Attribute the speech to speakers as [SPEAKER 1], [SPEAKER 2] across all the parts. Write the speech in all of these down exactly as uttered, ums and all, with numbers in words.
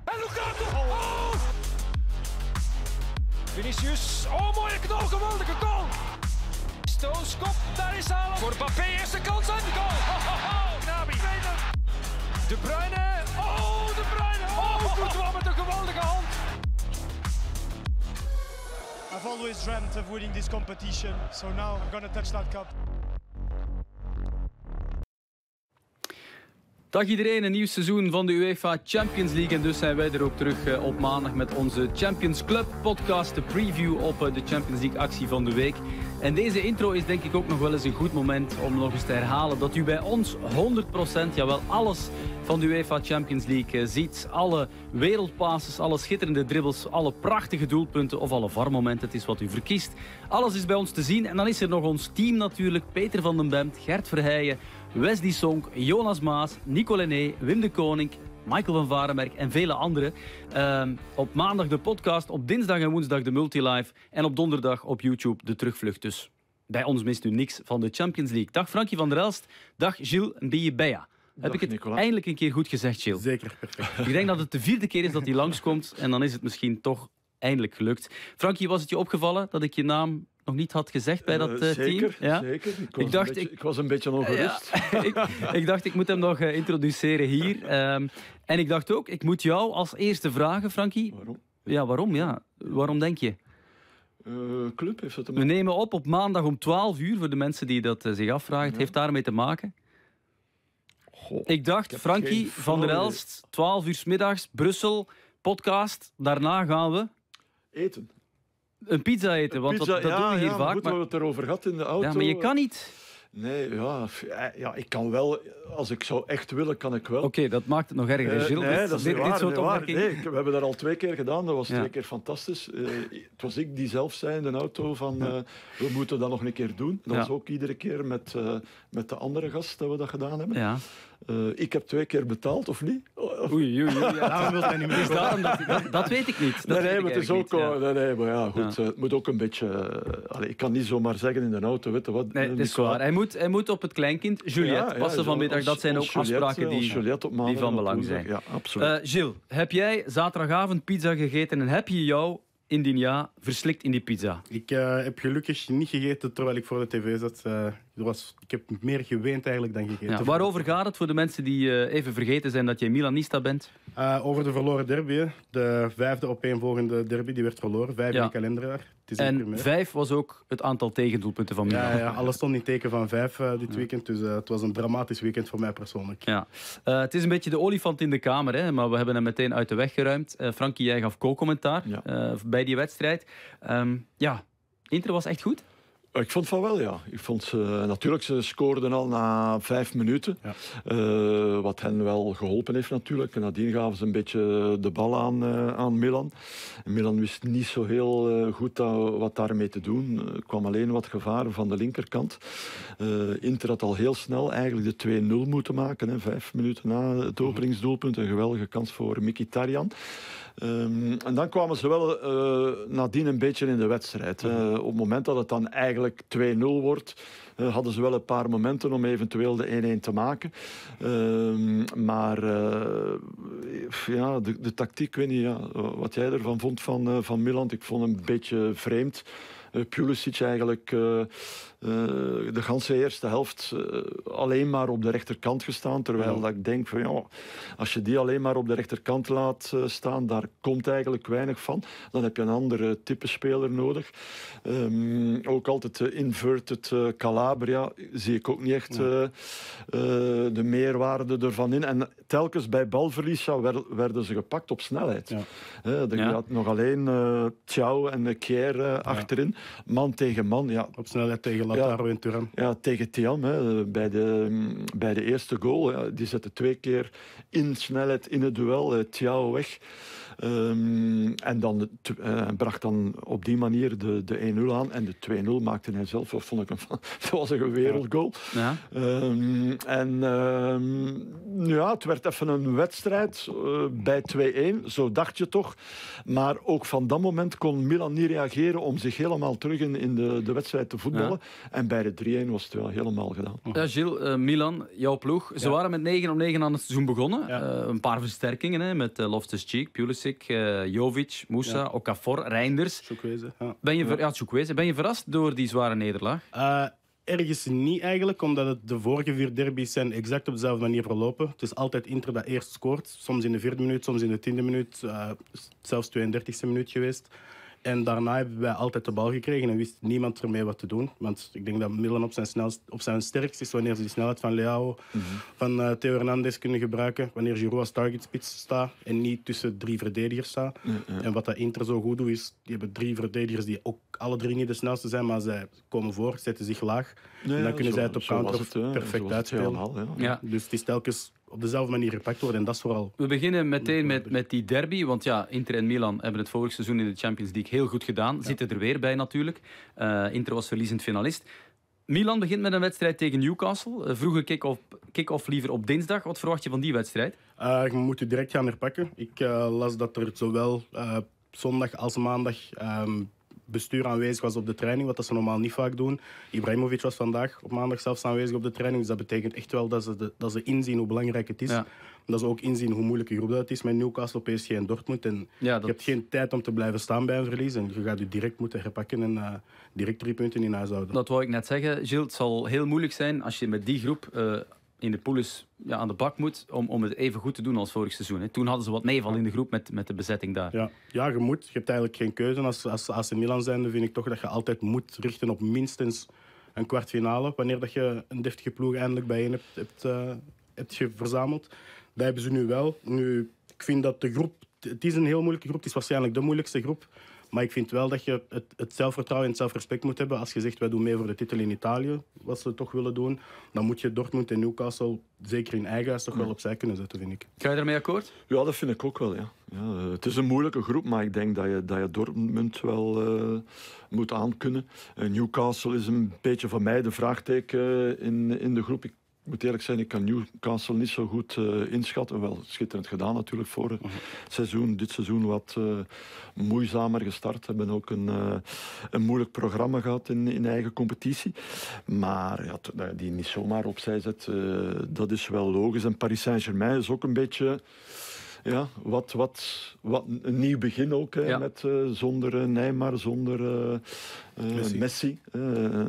[SPEAKER 1] En Lukaku! Oh! Vinicius, oh mooie knal, geweldige goal! Stones, kop, daar is Haaland. Voor Mbappé, eerste kans en goal! Oh, oh, oh. Nabi, tweede. De Bruyne, oh De Bruyne! Oh, Courtois met een geweldige hand!
[SPEAKER 2] I've always dreamt of winning this competition, so now I'm gonna touch that cup.
[SPEAKER 3] Dag iedereen, een nieuw seizoen van de UEFA Champions League. En dus zijn wij er ook terug op maandag met onze Champions Club podcast. De preview op de Champions League actie van de week. En deze intro is denk ik ook nog wel eens een goed moment om nog eens te herhalen dat u bij ons honderd procent, jawel alles van de UEFA Champions League ziet. Alle wereldpasses, alle schitterende dribbles, alle prachtige doelpunten of alle V A R-momenten. Het is wat u verkiest. Alles is bij ons te zien. En dan is er nog ons team natuurlijk. Peter van den Bemt, Gert Verheijen, Wesley Sonk, Jonas Maas, Nico Lenné, Wim de Koning, Michael van Varenberg en vele anderen. Uh, op maandag de podcast, op dinsdag en woensdag de multilive en op donderdag op YouTube de terugvlucht. Dus bij ons mist u niks van de Champions League. Dag Frankie van der Elst, dag Gilles Mbiebeya. Heb
[SPEAKER 4] Dag,
[SPEAKER 3] ik het
[SPEAKER 4] Nicola.
[SPEAKER 3] eindelijk een keer goed gezegd, Gilles?
[SPEAKER 5] Zeker, perfect.
[SPEAKER 3] Ik denk dat het de vierde keer is dat hij langskomt en dan is het misschien toch eindelijk gelukt. Frankie, was het je opgevallen dat ik je naam nog niet had gezegd bij dat uh, team?
[SPEAKER 4] Zeker,
[SPEAKER 3] Ja?
[SPEAKER 4] zeker. Ik was,
[SPEAKER 3] Ik dacht,
[SPEAKER 4] een beetje,
[SPEAKER 3] ik-
[SPEAKER 4] ik was een beetje ongerust.
[SPEAKER 3] Ja, ik, ik dacht, ik moet hem nog uh, introduceren hier. Um, en ik dacht ook, ik moet jou als eerste vragen, Frankie.
[SPEAKER 4] Waarom?
[SPEAKER 3] Ja, waarom? Ja. Waarom denk je?
[SPEAKER 4] Uh, club heeft het te
[SPEAKER 3] We
[SPEAKER 4] maken.
[SPEAKER 3] nemen op op maandag om twaalf uur, voor de mensen die dat uh, zich afvragen. Het heeft daarmee te maken.
[SPEAKER 4] Goh,
[SPEAKER 3] Ik dacht,
[SPEAKER 4] heb
[SPEAKER 3] Frankie
[SPEAKER 4] geen
[SPEAKER 3] van der
[SPEAKER 4] flauw
[SPEAKER 3] Elst, twaalf uur 's middags, Brussel, podcast. Daarna gaan we
[SPEAKER 4] eten.
[SPEAKER 3] een pizza eten, want
[SPEAKER 4] Pizza,
[SPEAKER 3] dat, dat
[SPEAKER 4] ja,
[SPEAKER 3] doen we hier
[SPEAKER 4] ja, maar
[SPEAKER 3] vaak.
[SPEAKER 4] goed, we
[SPEAKER 3] Maar,
[SPEAKER 4] hebben het erover gehad in de auto.
[SPEAKER 3] ja, maar je kan niet.
[SPEAKER 4] Nee, ja, f- ja, ik kan wel. Als ik zou echt willen, kan ik wel.
[SPEAKER 3] Oké, okay, dat maakt het nog erger,
[SPEAKER 4] Eh,
[SPEAKER 3] Gilles.
[SPEAKER 4] nee,
[SPEAKER 3] dit,
[SPEAKER 4] dat is
[SPEAKER 3] dit,
[SPEAKER 4] niet
[SPEAKER 3] dit
[SPEAKER 4] waar,
[SPEAKER 3] soort
[SPEAKER 4] niet waar.
[SPEAKER 3] opmerkingen.
[SPEAKER 4] Nee, ik- we hebben dat al twee keer gedaan. Dat was
[SPEAKER 3] Ja.
[SPEAKER 4] twee keer fantastisch. Uh, het was ik die zelf zei in de auto van uh, we moeten dat nog een keer doen. Dat
[SPEAKER 3] Ja.
[SPEAKER 4] was ook iedere keer met, uh, met de andere gast dat we dat gedaan hebben.
[SPEAKER 3] Ja.
[SPEAKER 4] Uh, ik heb twee keer betaald, of niet? Of-
[SPEAKER 3] Oei, oei, oei. Ja.
[SPEAKER 5] Daarom wil hij niet meer
[SPEAKER 3] Dus daarom dat, dat, dat weet ik niet. Dat
[SPEAKER 4] Nee,
[SPEAKER 3] weet
[SPEAKER 4] nee,
[SPEAKER 3] ik
[SPEAKER 4] maar het is ook.
[SPEAKER 3] eigenlijk niet, ja.
[SPEAKER 4] Nee, nee, maar ja, goed.
[SPEAKER 3] Ja.
[SPEAKER 4] uh, het moet ook een beetje. uh, allee, ik kan niet zomaar zeggen in de auto, weet je wat?
[SPEAKER 3] Nee,
[SPEAKER 4] uh,
[SPEAKER 3] dat is
[SPEAKER 4] Nicola.
[SPEAKER 3] waar. Hij moet, hij moet op het kleinkind. Juliette,
[SPEAKER 4] Ja,
[SPEAKER 3] passen
[SPEAKER 4] ja,
[SPEAKER 3] vanmiddag.
[SPEAKER 4] ons-
[SPEAKER 3] Dat zijn ook
[SPEAKER 4] ons Juliette,
[SPEAKER 3] afspraken
[SPEAKER 4] ons
[SPEAKER 3] die,
[SPEAKER 4] Juliette op maandag
[SPEAKER 3] die van
[SPEAKER 4] en op
[SPEAKER 3] belang
[SPEAKER 4] woensdag.
[SPEAKER 3] zijn.
[SPEAKER 4] Ja, absoluut.
[SPEAKER 3] Uh, Gilles, heb jij zaterdagavond pizza gegeten en heb je jou indien ja verslikt in die pizza?
[SPEAKER 5] Ik uh, heb gelukkig niet gegeten terwijl ik voor de tv zat. Uh, er was, ik heb meer geweend eigenlijk dan gegeten.
[SPEAKER 3] Ja, waarover gaat het voor de mensen die uh, even vergeten zijn dat jij Milanista bent?
[SPEAKER 5] Uh, over de verloren derby. Hè. De vijfde opeenvolgende derby die werd verloren. Vijf
[SPEAKER 3] Ja.
[SPEAKER 5] in de kalenderjaar. Het is een
[SPEAKER 3] En
[SPEAKER 5] primeur.
[SPEAKER 3] vijf was ook het aantal tegendoelpunten van Milan.
[SPEAKER 5] Ja, ja, alles stond in teken van vijf uh, dit weekend. Dus uh, het was een dramatisch weekend voor mij persoonlijk.
[SPEAKER 3] Ja. Uh, het is een beetje de olifant in de kamer, hè, maar we hebben hem meteen uit de weg geruimd. Uh, Frankie, jij gaf co-commentaar
[SPEAKER 4] Ja.
[SPEAKER 3] uh, bij die wedstrijd. Um, ja, Inter was echt goed.
[SPEAKER 4] Ik vond van wel, ja. Ik vond ze, natuurlijk, ze scoorden al na vijf minuten.
[SPEAKER 5] Ja.
[SPEAKER 4] Uh, wat hen wel geholpen heeft natuurlijk. En nadien gaven ze een beetje de bal aan, uh, aan Milan. En Milan wist niet zo heel uh, goed dat, wat daarmee te doen. Er kwam alleen wat gevaar van de linkerkant. Uh, Inter had al heel snel eigenlijk de twee nul moeten maken. Hè. Vijf minuten na het openingsdoelpunt. Een geweldige kans voor Mkhitaryan. Um, en dan kwamen ze wel uh, nadien een beetje in de wedstrijd. Uh, op het moment dat het dan eigenlijk twee nul wordt, uh, hadden ze wel een paar momenten om eventueel de één-één te maken. Um, maar uh, ja, de, de tactiek, ik weet niet ja, wat jij ervan vond van, uh, van Milan. Ik vond hem een beetje vreemd. Uh, Pulisic eigenlijk uh, uh, de ganse eerste helft uh, alleen maar op de rechterkant gestaan. Terwijl
[SPEAKER 5] Ja.
[SPEAKER 4] dat ik denk van ja, als je die alleen maar op de rechterkant laat uh, staan, daar komt eigenlijk weinig van. Dan heb je een andere type speler nodig. Um, ook altijd uh, inverted uh, Calabria zie ik ook niet echt uh, uh, de meerwaarde ervan in. En telkens bij balverlies ja, werd, werden ze gepakt op snelheid.
[SPEAKER 5] Ja.
[SPEAKER 4] Uh, dan
[SPEAKER 3] Ja.
[SPEAKER 4] had nog alleen uh, Thiaw en uh, Kjaer uh, achterin. Man tegen man, ja.
[SPEAKER 5] Op snelheid tegen Lautaro
[SPEAKER 4] Ja.
[SPEAKER 5] en Thuram.
[SPEAKER 4] Ja, tegen Thiam, hè, bij, de, bij de eerste goal. Ja, die zette twee keer in snelheid in het duel. Uh, Thiaw weg. Um, en dan uh, bracht dan op die manier de, de één nul aan. En de twee nul maakte hij zelf. Dat vond ik een, dat was een wereldgoal.
[SPEAKER 3] Ja.
[SPEAKER 4] Um, en um, ja, het werd even een wedstrijd uh, bij twee één. Zo dacht je toch. Maar ook van dat moment kon Milan niet reageren om zich helemaal helemaal terug in, in de, de wedstrijd te voetballen. Ja. En bij de drie-een was het wel helemaal gedaan.
[SPEAKER 3] Ja, Gilles, uh, Milan, jouw ploeg. Ze ja. waren met negen op negen aan het seizoen begonnen. Ja. Uh, een paar versterkingen hè, met uh, Loftus-Cheek, Pulisic, uh, Jovic, Moussa, ja. Okafor, Reinders.
[SPEAKER 5] Chukwueze. Ja.
[SPEAKER 3] Ben je, ver- ja, Chukwueze. Ben je verrast door die zware nederlaag?
[SPEAKER 5] Uh, Ergens niet eigenlijk, omdat het de vorige vier derbies zijn exact op dezelfde manier verlopen. Het is altijd Inter dat eerst scoort. Soms in de vierde minuut, soms in de tiende minuut. Uh, zelfs tweeëndertigste minuut geweest. En daarna hebben wij altijd de bal gekregen en wist niemand ermee wat te doen. Want ik denk dat Milan op zijn, snelst, op zijn sterkst is wanneer ze die snelheid van Leao, mm-hmm. van uh, Theo Hernandez kunnen gebruiken. Wanneer Giroud als targetspits staat en niet tussen drie verdedigers staat. Mm-hmm. En wat dat Inter zo goed doet is, die hebben drie verdedigers die ook alle drie niet de snelste zijn, maar zij komen voor, zetten zich laag. Nee, en dan kunnen zo, zij het op counter het, uh, perfect uitspelen. Helemaal, ja. Ja. Dus het is telkens op dezelfde manier gepakt worden en dat is vooral...
[SPEAKER 3] We beginnen meteen met, met die derby, want ja, Inter en Milan hebben het vorig seizoen in de Champions League heel goed gedaan. Ja. Zitten er weer bij natuurlijk. Uh, Inter was verliezend finalist. Milan begint met een wedstrijd tegen Newcastle. Uh, vroege kick-off, kick-off liever op dinsdag. Wat verwacht je van die wedstrijd?
[SPEAKER 5] Uh, je moet je direct gaan herpakken. Ik uh, las dat er zowel uh, zondag als maandag... Um, bestuur aanwezig was op de training, wat ze normaal niet vaak doen. Ibrahimovic was vandaag op maandag zelfs aanwezig op de training. Dus dat betekent echt wel dat ze, de, dat ze inzien hoe belangrijk het is. Ja. Dat ze ook inzien hoe moeilijke groep dat het is met Newcastle, P S G en Dortmund. En ja, dat... Je hebt geen tijd om te blijven staan bij een verlies. En je gaat je direct moeten herpakken en uh, direct drie punten in huis houden.
[SPEAKER 3] Dat wou ik net zeggen, Gilles. Het zal heel moeilijk zijn als je met die groep... Uh... in de poules ja, aan de bak moet om, om het even goed te doen als vorig seizoen. Hè. Toen hadden ze wat meeval in de groep met, met de bezetting daar.
[SPEAKER 5] Ja. ja, je moet. Je hebt eigenlijk geen keuze. Als, als, als in Milan zijnde vind ik toch dat je altijd moet richten op minstens een kwartfinale. Wanneer dat je een deftige ploeg eindelijk bijeen hebt, hebt, uh, hebt je verzameld. Dat hebben ze nu wel. Nu, ik vind dat de groep... Het is een heel moeilijke groep. Het is waarschijnlijk de moeilijkste groep. Maar ik vind wel dat je het, het zelfvertrouwen en het zelfrespect moet hebben. Als je zegt, wij doen mee voor de titel in Italië, wat ze toch willen doen, dan moet je Dortmund en Newcastle, zeker in eigen huis, toch wel opzij kunnen zetten, vind ik.
[SPEAKER 3] Ga je daarmee akkoord?
[SPEAKER 4] Ja, dat vind ik ook wel, ja. Ja, het is een moeilijke groep, maar ik denk dat je, dat je Dortmund wel uh, moet aankunnen. Uh, Newcastle is een beetje voor mij de vraagteken in, in de groep. Ik Ik moet eerlijk zijn, ik kan Newcastle niet zo goed uh, inschatten. Wel, schitterend gedaan natuurlijk voor het uh-huh. seizoen. Dit seizoen wat uh, moeizamer gestart. Hebben ook een, uh, een moeilijk programma gehad in, in eigen competitie. Maar ja, t- die niet zomaar opzij zet, uh, dat is wel logisch. En Paris Saint-Germain is ook een beetje... Ja, wat, wat, wat een nieuw begin ook, hè, ja. met, uh, zonder uh, Neymar, zonder uh, uh, Messi. Messi uh,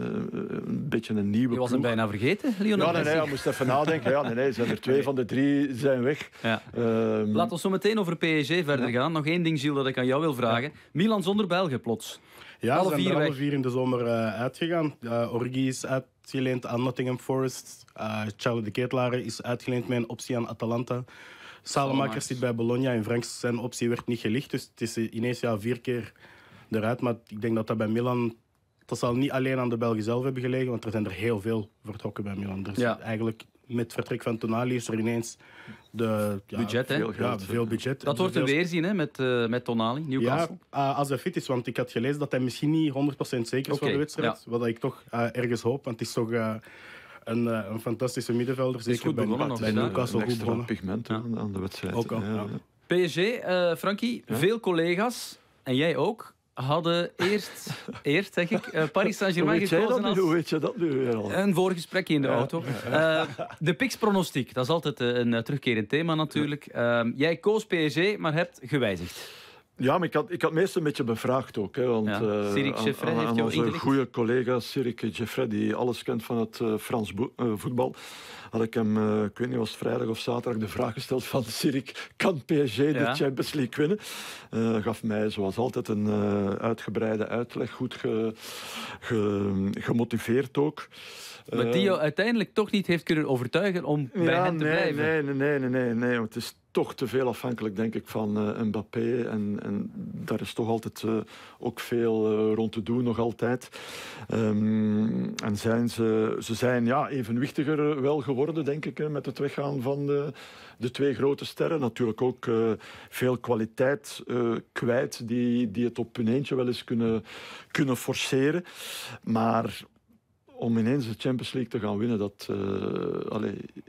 [SPEAKER 4] een beetje een nieuwe
[SPEAKER 3] Je was
[SPEAKER 4] ploeg.
[SPEAKER 3] hem bijna vergeten, Lionel
[SPEAKER 4] Ja, nee, nee, je moest even nadenken. Ja, nee, nee, zijn er twee nee. van de drie zijn weg.
[SPEAKER 3] Ja. Um, Laten we zo meteen over P S G verder ja. gaan. Nog één ding, Gilles, dat ik aan jou wil vragen. Ja. Milan zonder Belgen plots.
[SPEAKER 5] Ja, alle ze zijn vier er alle vier in de zomer uh, uitgegaan. Uh, Origi is uitgeleend aan Nottingham Forest. Uh, Charles de Ketelaere is uitgeleend met een optie aan Atalanta. Salemakers zit bij Bologna en Franks zijn optie werd niet gelicht. Dus het is ineens ja, vier keer eruit. Maar ik denk dat dat bij Milan... Dat zal niet alleen aan de Belgen zelf hebben gelegen, want er zijn er heel veel vertrokken bij Milan. Dus ja. eigenlijk met vertrek van Tonali is er ineens de, ja,
[SPEAKER 3] budget, hè?
[SPEAKER 5] Veel, ja, veel budget.
[SPEAKER 3] Dat wordt een weerzien hè, met, uh, met Tonali, Newcastle.
[SPEAKER 5] Ja, uh, als hij fit is, want ik had gelezen dat hij misschien niet honderd procent zeker is okay, voor de wedstrijd. Ja. Wat ik toch uh, ergens hoop, want het is toch... Uh, Een, een fantastische middenvelder, zeker
[SPEAKER 3] goed
[SPEAKER 5] bij,
[SPEAKER 3] begonnen,
[SPEAKER 5] bij Newcastle.
[SPEAKER 4] Een extra pigment ja. aan de wedstrijd.
[SPEAKER 5] Ook al, ja.
[SPEAKER 3] Ja. P S G, uh, Frankie, ja? veel collega's, en jij ook, hadden eerst, eerst zeg ik, uh, Paris Saint-Germain gekozen als...
[SPEAKER 4] Hoe weet je dat nu weer al?
[SPEAKER 3] Een voorgesprekje in de ja. auto. Uh, de P I X-pronostiek, dat is altijd een, een terugkerend thema natuurlijk. Uh, jij koos P S G, maar hebt gewijzigd.
[SPEAKER 4] Ja, maar ik had, ik had meestal een beetje bevraagd ook. Hè, want,
[SPEAKER 3] ja. uh, Ciric Geffray heeft jou
[SPEAKER 4] onze goede collega Ciric Geffray, die alles kent van het uh, Frans bo- uh, voetbal, had ik hem, uh, ik weet niet, was het vrijdag of zaterdag, de vraag gesteld van Ciric, kan P S G ja. de Champions League winnen? Uh, gaf mij zoals altijd een uh, uitgebreide uitleg, goed ge, ge, gemotiveerd ook.
[SPEAKER 3] Maar die jou uiteindelijk toch niet heeft kunnen overtuigen om bij
[SPEAKER 4] ja,
[SPEAKER 3] hen te
[SPEAKER 4] nee,
[SPEAKER 3] blijven?
[SPEAKER 4] Nee, nee, nee, nee, nee, nee. Het is toch te veel afhankelijk, denk ik, van uh, Mbappé. En, en daar is toch altijd uh, ook veel uh, rond te doen, nog altijd. Um, en zijn ze, ze zijn ja, evenwichtiger wel geworden, denk ik, hè, met het weggaan van de, de twee grote sterren. Natuurlijk ook uh, veel kwaliteit uh, kwijt, die, die het op hun eentje wel eens kunnen, kunnen forceren. Maar... om ineens de Champions League te gaan winnen, dat, uh, allez,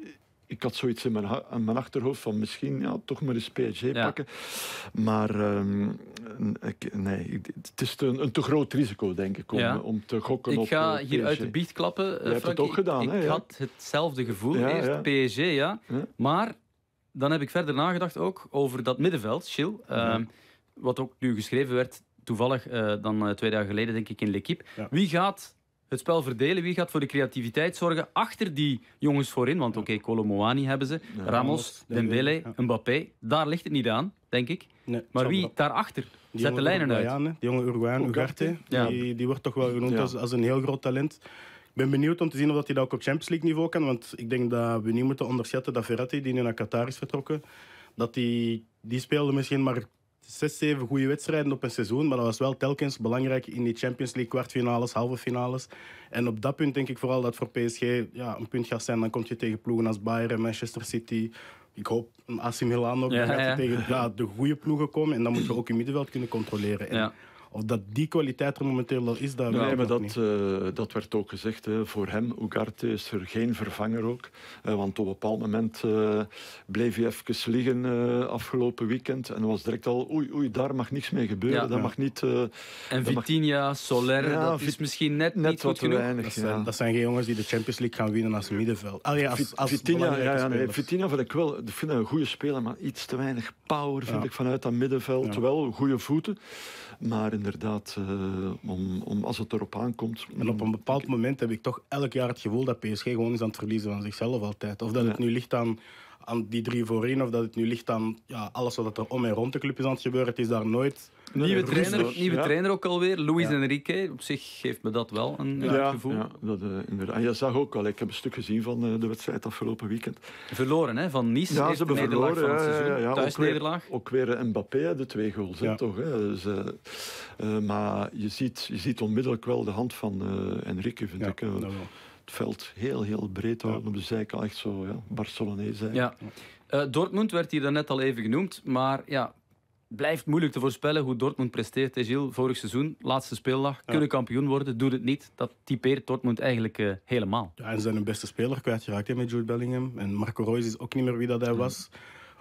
[SPEAKER 4] ik had zoiets in mijn, ha- in mijn achterhoofd van misschien ja, toch maar eens P S G
[SPEAKER 3] Ja.
[SPEAKER 4] pakken. Maar um, ik, nee, ik, het is te, een, een te groot risico, denk ik, om,
[SPEAKER 3] Ja.
[SPEAKER 4] om te gokken
[SPEAKER 3] Ik
[SPEAKER 4] op
[SPEAKER 3] ga
[SPEAKER 4] uh,
[SPEAKER 3] hier
[SPEAKER 4] P S G.
[SPEAKER 3] uit de biecht klappen, uh,
[SPEAKER 4] hebt het
[SPEAKER 3] Frankie.
[SPEAKER 4] ook gedaan,
[SPEAKER 3] Ik,
[SPEAKER 4] hè,
[SPEAKER 3] ik
[SPEAKER 4] ja.
[SPEAKER 3] had hetzelfde gevoel.
[SPEAKER 4] Ja,
[SPEAKER 3] Eerst
[SPEAKER 4] ja.
[SPEAKER 3] P S G, ja.
[SPEAKER 4] Ja.
[SPEAKER 3] Maar dan heb ik verder nagedacht ook over dat middenveld, Gilles. Uh,
[SPEAKER 5] Ja.
[SPEAKER 3] Wat ook nu geschreven werd, toevallig uh, dan uh, twee dagen geleden, denk ik, in L'Équipe.
[SPEAKER 5] Ja.
[SPEAKER 3] Wie gaat het spel verdelen? Wie gaat voor de creativiteit zorgen achter die jongens voorin? Want oké, okay, Kolo Muani hebben ze.
[SPEAKER 4] Ja.
[SPEAKER 3] Ramos, Dembele,
[SPEAKER 5] Ja.
[SPEAKER 3] Mbappé. Daar ligt het niet aan, denk ik.
[SPEAKER 5] Nee,
[SPEAKER 3] Maar
[SPEAKER 5] zal
[SPEAKER 3] wie
[SPEAKER 5] wel.
[SPEAKER 3] daarachter
[SPEAKER 5] Die
[SPEAKER 3] zet de
[SPEAKER 5] jonge
[SPEAKER 3] lijnen uit?
[SPEAKER 5] Uruguayan, hè. Die jonge Uruguayan,
[SPEAKER 4] Ugarte.
[SPEAKER 5] Ugarte,
[SPEAKER 3] Ja.
[SPEAKER 5] die, die wordt toch wel genoemd
[SPEAKER 4] Ja.
[SPEAKER 5] als, als een heel groot talent. Ik ben benieuwd om te zien of dat hij dat ook op Champions League niveau kan. Want ik denk dat we niet moeten onderschatten dat Verratti, die nu naar Qatar is vertrokken, dat die, die speelde misschien maar zes, zeven goede wedstrijden op een seizoen. Maar dat was wel telkens belangrijk in die Champions League kwartfinales, halve finales. En op dat punt denk ik vooral dat voor P S G ja, een punt gaat zijn. Dan kom je tegen ploegen als Bayern, Manchester City. Ik hoop een A C Milan ook.
[SPEAKER 3] Ja,
[SPEAKER 5] Dan gaat je
[SPEAKER 3] ja.
[SPEAKER 5] tegen ja, de goede ploegen komen. En dan moet je ook in middenveld kunnen controleren. En
[SPEAKER 3] Ja.
[SPEAKER 5] of dat die kwaliteit er momenteel al is, dat weet
[SPEAKER 4] Nee,
[SPEAKER 5] ik
[SPEAKER 4] maar
[SPEAKER 5] nog
[SPEAKER 4] dat,
[SPEAKER 5] niet.
[SPEAKER 4] uh, dat werd ook gezegd. Hè. Voor hem, Ugarte, is er geen vervanger ook. Uh, want op een bepaald moment uh, bleef hij even liggen uh, afgelopen weekend. En was direct al, oei, oei, daar mag niks mee gebeuren.
[SPEAKER 3] Ja.
[SPEAKER 4] dat
[SPEAKER 5] Ja.
[SPEAKER 4] mag niet... Uh,
[SPEAKER 3] En
[SPEAKER 4] dat mag-
[SPEAKER 3] Vitinha, Soler,
[SPEAKER 4] Ja,
[SPEAKER 3] dat is
[SPEAKER 4] Vit-
[SPEAKER 3] misschien net,
[SPEAKER 4] net
[SPEAKER 3] niet
[SPEAKER 4] wat
[SPEAKER 3] goed
[SPEAKER 4] te
[SPEAKER 3] genoeg.
[SPEAKER 4] weinig.
[SPEAKER 5] Dat zijn,
[SPEAKER 4] ja.
[SPEAKER 5] dat zijn geen jongens die de Champions League gaan winnen als middenveld. Allee, als,
[SPEAKER 4] Vit-
[SPEAKER 5] als
[SPEAKER 4] Vitinha, ja,
[SPEAKER 5] belangrijke
[SPEAKER 4] ja, nee,
[SPEAKER 5] spelers.
[SPEAKER 4] Vitinha vind ik wel ik vind dat een goede speler, maar iets te weinig power vind
[SPEAKER 5] Ja.
[SPEAKER 4] ik vanuit dat middenveld.
[SPEAKER 5] Ja.
[SPEAKER 4] Wel goede voeten, maar inderdaad, uh, om, om, als het erop aankomt...
[SPEAKER 5] En op een bepaald moment heb ik toch elk jaar het gevoel dat P S G gewoon is aan het verliezen van zichzelf altijd. Of dat het
[SPEAKER 4] Ja.
[SPEAKER 5] nu ligt aan, aan die drie voorin, of dat het nu ligt aan ja, alles wat er om en rond de club is aan het gebeuren. Het is daar nooit...
[SPEAKER 3] Nieuwe,
[SPEAKER 4] Nee,
[SPEAKER 3] trainer,
[SPEAKER 4] Roesler,
[SPEAKER 3] nieuwe
[SPEAKER 4] ja.
[SPEAKER 3] trainer ook alweer, Luis
[SPEAKER 5] Ja.
[SPEAKER 3] Enrique. Op zich geeft me dat wel een
[SPEAKER 4] Ja,
[SPEAKER 3] ja, gevoel.
[SPEAKER 4] ja, dat, uh, inderdaad. En je zag ook al, ik heb een stuk gezien van uh, de wedstrijd afgelopen weekend.
[SPEAKER 3] Verloren hè, van Nice.
[SPEAKER 4] Ja, ze
[SPEAKER 3] Eerste
[SPEAKER 4] hebben
[SPEAKER 3] nederlaag
[SPEAKER 4] verloren.
[SPEAKER 3] van het
[SPEAKER 4] Ja,
[SPEAKER 3] seizoen.
[SPEAKER 4] ja, ja. Ook weer,
[SPEAKER 3] Thuisnederlaag.
[SPEAKER 4] ook weer Mbappé, de twee goals, hè,
[SPEAKER 5] Ja.
[SPEAKER 4] toch? Hè? Dus, uh, uh, maar je ziet, je ziet onmiddellijk wel de hand van uh, Enrique, vind
[SPEAKER 5] Ja,
[SPEAKER 4] ik. Uh,
[SPEAKER 5] dat wel.
[SPEAKER 4] het veld heel, heel breed houden op de zijkant. Echt zo, ja, Barcelonees.
[SPEAKER 3] Ja. Uh, Dortmund werd hier daarnet al even genoemd, maar ja, blijft moeilijk te voorspellen hoe Dortmund presteert. Hè, Gilles, vorig seizoen, laatste speeldag, kunnen kampioen worden, doet het niet. Dat typeert Dortmund eigenlijk uh, helemaal.
[SPEAKER 5] Ja, en ze zijn hun beste speler kwijtgeraakt hè, met Jude Bellingham. En Marco Reus is ook niet meer wie dat hij was.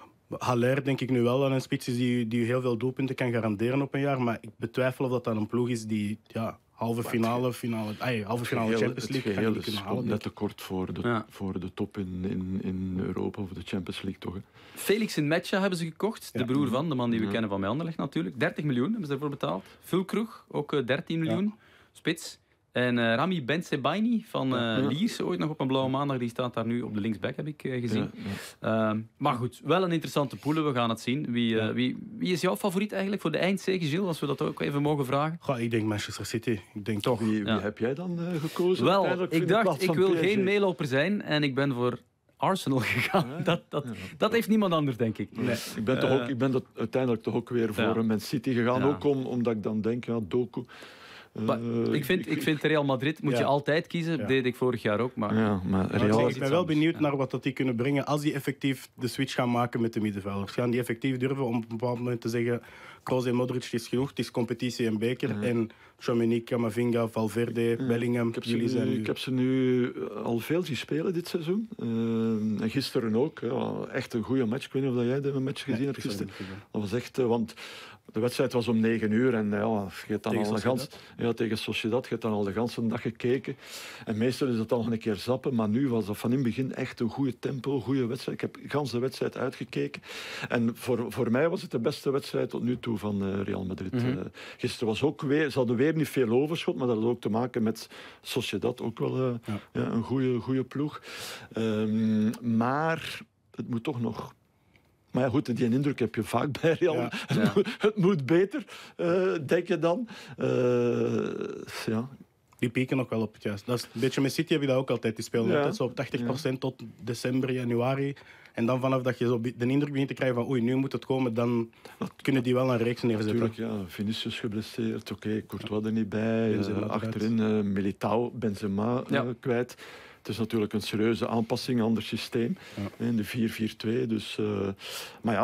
[SPEAKER 5] Haller denk ik nu wel aan een spits is die, die heel veel doelpunten kan garanderen op een jaar. Maar ik betwijfel of dat dan een ploeg is die ja, halve finale, finale, ay, halve finale
[SPEAKER 4] Geheel-
[SPEAKER 5] Champions League
[SPEAKER 4] het
[SPEAKER 5] gaat
[SPEAKER 4] geheel
[SPEAKER 5] niet
[SPEAKER 4] is,
[SPEAKER 5] kunnen
[SPEAKER 4] komt
[SPEAKER 5] halen.
[SPEAKER 4] net te kort voor de,
[SPEAKER 3] Ja.
[SPEAKER 4] voor de top in, in, in Europa of de Champions League, toch? Hè?
[SPEAKER 3] Felix Nmecha hebben ze gekocht, de
[SPEAKER 5] Ja.
[SPEAKER 3] broer van, de man die we
[SPEAKER 4] Ja.
[SPEAKER 3] kennen van bij Anderlecht natuurlijk. dertig miljoen hebben ze ervoor betaald. Fulkroeg, ook uh, dertien miljoen, spits. En uh, Rami Bensebaini van uh,
[SPEAKER 4] Ja.
[SPEAKER 3] Lierse, ooit nog op een blauwe maandag, die staat daar nu op de linksback, heb ik uh, gezien.
[SPEAKER 4] Ja,
[SPEAKER 3] Uh, maar goed, wel een interessante pool, we gaan het zien. Wie, uh,
[SPEAKER 5] Ja.
[SPEAKER 3] wie, wie is jouw favoriet eigenlijk voor de eindzege, Gilles, als we dat ook even mogen vragen?
[SPEAKER 5] Goh, ik denk Manchester City. Ik denk toch.
[SPEAKER 4] Wie, wie
[SPEAKER 3] Ja.
[SPEAKER 4] heb jij dan uh, gekozen?
[SPEAKER 3] Wel,
[SPEAKER 4] uiteindelijk in
[SPEAKER 3] ik
[SPEAKER 4] de
[SPEAKER 3] dacht,
[SPEAKER 4] plaats
[SPEAKER 3] ik
[SPEAKER 4] van
[SPEAKER 3] wil
[SPEAKER 4] P S G?
[SPEAKER 3] geen meeloper zijn en ik ben voor Arsenal gegaan.
[SPEAKER 4] Ja.
[SPEAKER 3] Dat, dat, dat heeft niemand anders, denk ik.
[SPEAKER 4] Nee. Ik ben, toch
[SPEAKER 3] Eh,
[SPEAKER 4] ook, ik ben dat uiteindelijk toch ook weer voor
[SPEAKER 3] ja.
[SPEAKER 4] een Man City gegaan.
[SPEAKER 3] Ja.
[SPEAKER 4] Ook om, omdat ik dan denk, ja, Doku. Uh,
[SPEAKER 3] Maar ik, vind, ik vind Real Madrid moet
[SPEAKER 5] Ja.
[SPEAKER 3] je altijd kiezen.
[SPEAKER 5] Ja.
[SPEAKER 3] deed ik vorig jaar ook. Maar
[SPEAKER 4] Ja, maar
[SPEAKER 5] Maar ik,
[SPEAKER 4] Real
[SPEAKER 5] zeg,
[SPEAKER 3] is
[SPEAKER 5] ik ben
[SPEAKER 3] iets
[SPEAKER 5] wel
[SPEAKER 3] anders.
[SPEAKER 5] benieuwd
[SPEAKER 3] Ja.
[SPEAKER 5] naar wat dat die kunnen brengen als die effectief de switch gaan maken met de middenvelders. Gaan die effectief durven om op een bepaald moment te zeggen Kroos en Modric, het is genoeg, het is competitie en beker.
[SPEAKER 4] Ja.
[SPEAKER 5] En Tchouaméni, Camavinga, Valverde, Bellingham,
[SPEAKER 4] Ik heb, ze
[SPEAKER 5] jullie zijn
[SPEAKER 4] nu,
[SPEAKER 5] nu...
[SPEAKER 4] ik heb ze nu al veel zien spelen dit seizoen. Uh, en gisteren ook. Ja, echt een goede match. Ik weet niet of jij de match gezien
[SPEAKER 5] Nee,
[SPEAKER 4] hebt
[SPEAKER 5] ik heb
[SPEAKER 4] gisteren.
[SPEAKER 5] dat niet gezien.
[SPEAKER 4] Dat was echt... Uh, want de wedstrijd was om negen uur en ja, je hebt dan
[SPEAKER 5] Tegen
[SPEAKER 4] al de gans,
[SPEAKER 5] Sociedad?
[SPEAKER 4] ja, tegen Sociedad. Je hebt dan al de ganse dag gekeken. En meestal is het dan nog een keer zappen. Maar nu was dat van in het begin echt een goede tempo, een goede wedstrijd. Ik heb de ganse wedstrijd uitgekeken. En voor, voor mij was het de beste wedstrijd tot nu toe van uh, Real Madrid.
[SPEAKER 3] Mhm.
[SPEAKER 4] Uh, gisteren was ook weer... Ze hadden weer niet veel overschot, maar dat had ook te maken met Sociedad. Ook wel uh,
[SPEAKER 5] Ja.
[SPEAKER 4] ja, een goede, goede ploeg. Um, maar het moet toch nog... Maar ja, goed, die indruk heb je vaak bij Real.
[SPEAKER 5] Ja.
[SPEAKER 4] Het,
[SPEAKER 3] Ja.
[SPEAKER 4] moet, het moet beter, uh, denk je dan. Uh, ja.
[SPEAKER 5] Die pieken nog wel op het juist. Dat is een beetje met City heb je dat ook altijd. Die spelen
[SPEAKER 4] Ja.
[SPEAKER 5] altijd zo op tachtig procent tot december, januari. En dan vanaf dat je zo de indruk begint te krijgen van oei, nu moet het komen, dan kunnen die wel een reeks neerzetten.
[SPEAKER 4] Natuurlijk, ja. Vinicius geblesseerd. Oké, okay, Courtois er niet bij.
[SPEAKER 5] Benzema
[SPEAKER 4] Uh, achterin uh, Militao, Benzema uh,
[SPEAKER 3] Ja.
[SPEAKER 4] kwijt. Het is natuurlijk een serieuze aanpassing aan het systeem.
[SPEAKER 5] Ja.
[SPEAKER 4] In de vier vier twee. Dus, uh, maar ja,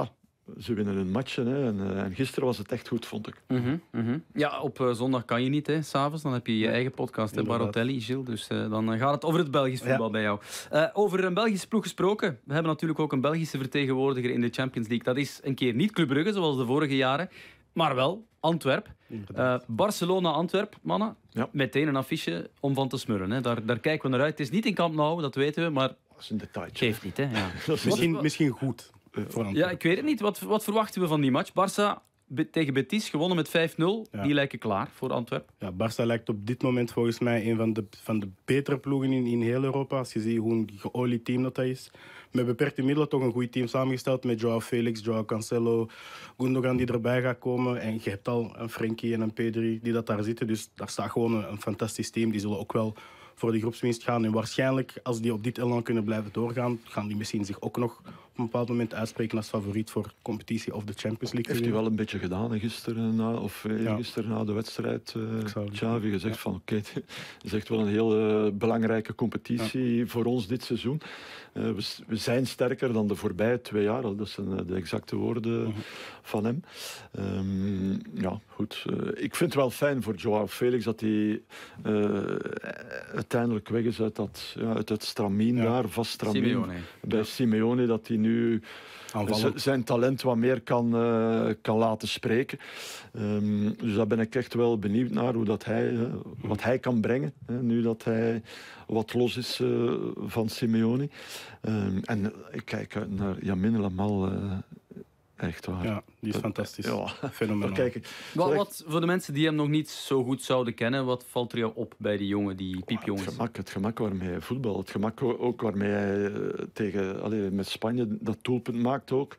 [SPEAKER 4] ze winnen hun matchen. Hè. En, uh, en gisteren was het echt goed, vond ik.
[SPEAKER 3] Mm-hmm, mm-hmm. Ja, op uh, zondag kan je niet, hè, 's avonds. Dan heb je je eigen podcast, hè, Barotelli, Gilles. Dus uh, dan uh, gaat het over het Belgisch voetbal ja. bij jou. Uh, over een Belgische ploeg gesproken. We hebben natuurlijk ook een Belgische vertegenwoordiger in de Champions League. Dat is een keer niet Club Brugge, zoals de vorige jaren, maar wel Antwerp. Uh, Barcelona-Antwerp, mannen. Ja. Meteen een affiche om van te smurren. Hè. Daar, daar kijken we naar uit. Het is niet in Camp Nou, dat weten we, maar
[SPEAKER 4] dat is een detailtje.
[SPEAKER 3] Geeft niet, hè. Ja.
[SPEAKER 5] misschien, misschien goed.
[SPEAKER 3] Ja, ik weet het niet. Wat, wat verwachten we van die match? Barça be- tegen Betis, gewonnen met vijf nul. Ja. Die lijken klaar voor Antwerpen.
[SPEAKER 5] Ja, Barça lijkt op dit moment volgens mij een van de, van de betere ploegen in, in heel Europa. Als je ziet hoe een geolied team dat, dat is. Met beperkte middelen toch een goed team samengesteld. Met Joao Felix, Joao Cancelo, Gundogan die erbij gaat komen. En je hebt al een Frenkie en een Pedri die dat daar zitten. Dus daar staat gewoon een, een fantastisch team. Die zullen ook wel voor de groepswinst gaan. En waarschijnlijk, als die op dit elan kunnen blijven doorgaan, gaan die misschien zich ook nog op een bepaald moment uitspreken als favoriet voor competitie of de Champions League.
[SPEAKER 4] Heeft hij wel een beetje gedaan hè, gisteren, na, of ja. gisteren na de wedstrijd. Uh, Xavi gezegd ja. van oké, okay, het is echt wel een heel uh, belangrijke competitie ja. voor ons dit seizoen. Uh, we, we zijn sterker dan de voorbije twee jaar. Dat zijn uh, de exacte woorden uh-huh. van hem. Um, ja, goed. Uh, ik vind het wel fijn voor Joao Felix dat hij uh, uiteindelijk weg is uit, dat, ja, uit het stramien ja. daar, vast stramien.
[SPEAKER 3] Simeone.
[SPEAKER 4] Bij ja. Simeone, dat hij nu z- zijn talent wat meer kan, uh, kan laten spreken. Um, dus daar ben ik echt wel benieuwd naar hoe dat hij, uh, wat hij kan brengen. Hè, nu dat hij wat los is uh, van Simeone. Um, en ik kijk uit naar Yamin Lamal. Uh, Echt waar.
[SPEAKER 5] Ja, die is
[SPEAKER 4] dat,
[SPEAKER 5] fantastisch.
[SPEAKER 4] Ja,
[SPEAKER 5] fenomenaal.
[SPEAKER 4] Kijk,
[SPEAKER 3] wat, wat, voor de mensen die hem nog niet zo goed zouden kennen, wat valt er jou op bij die jongen, die piepjongens?
[SPEAKER 4] Het gemak, het gemak waarmee hij voetbal, het gemak ook waarmee hij uh, tegen, allez, met Spanje dat doelpunt maakt ook.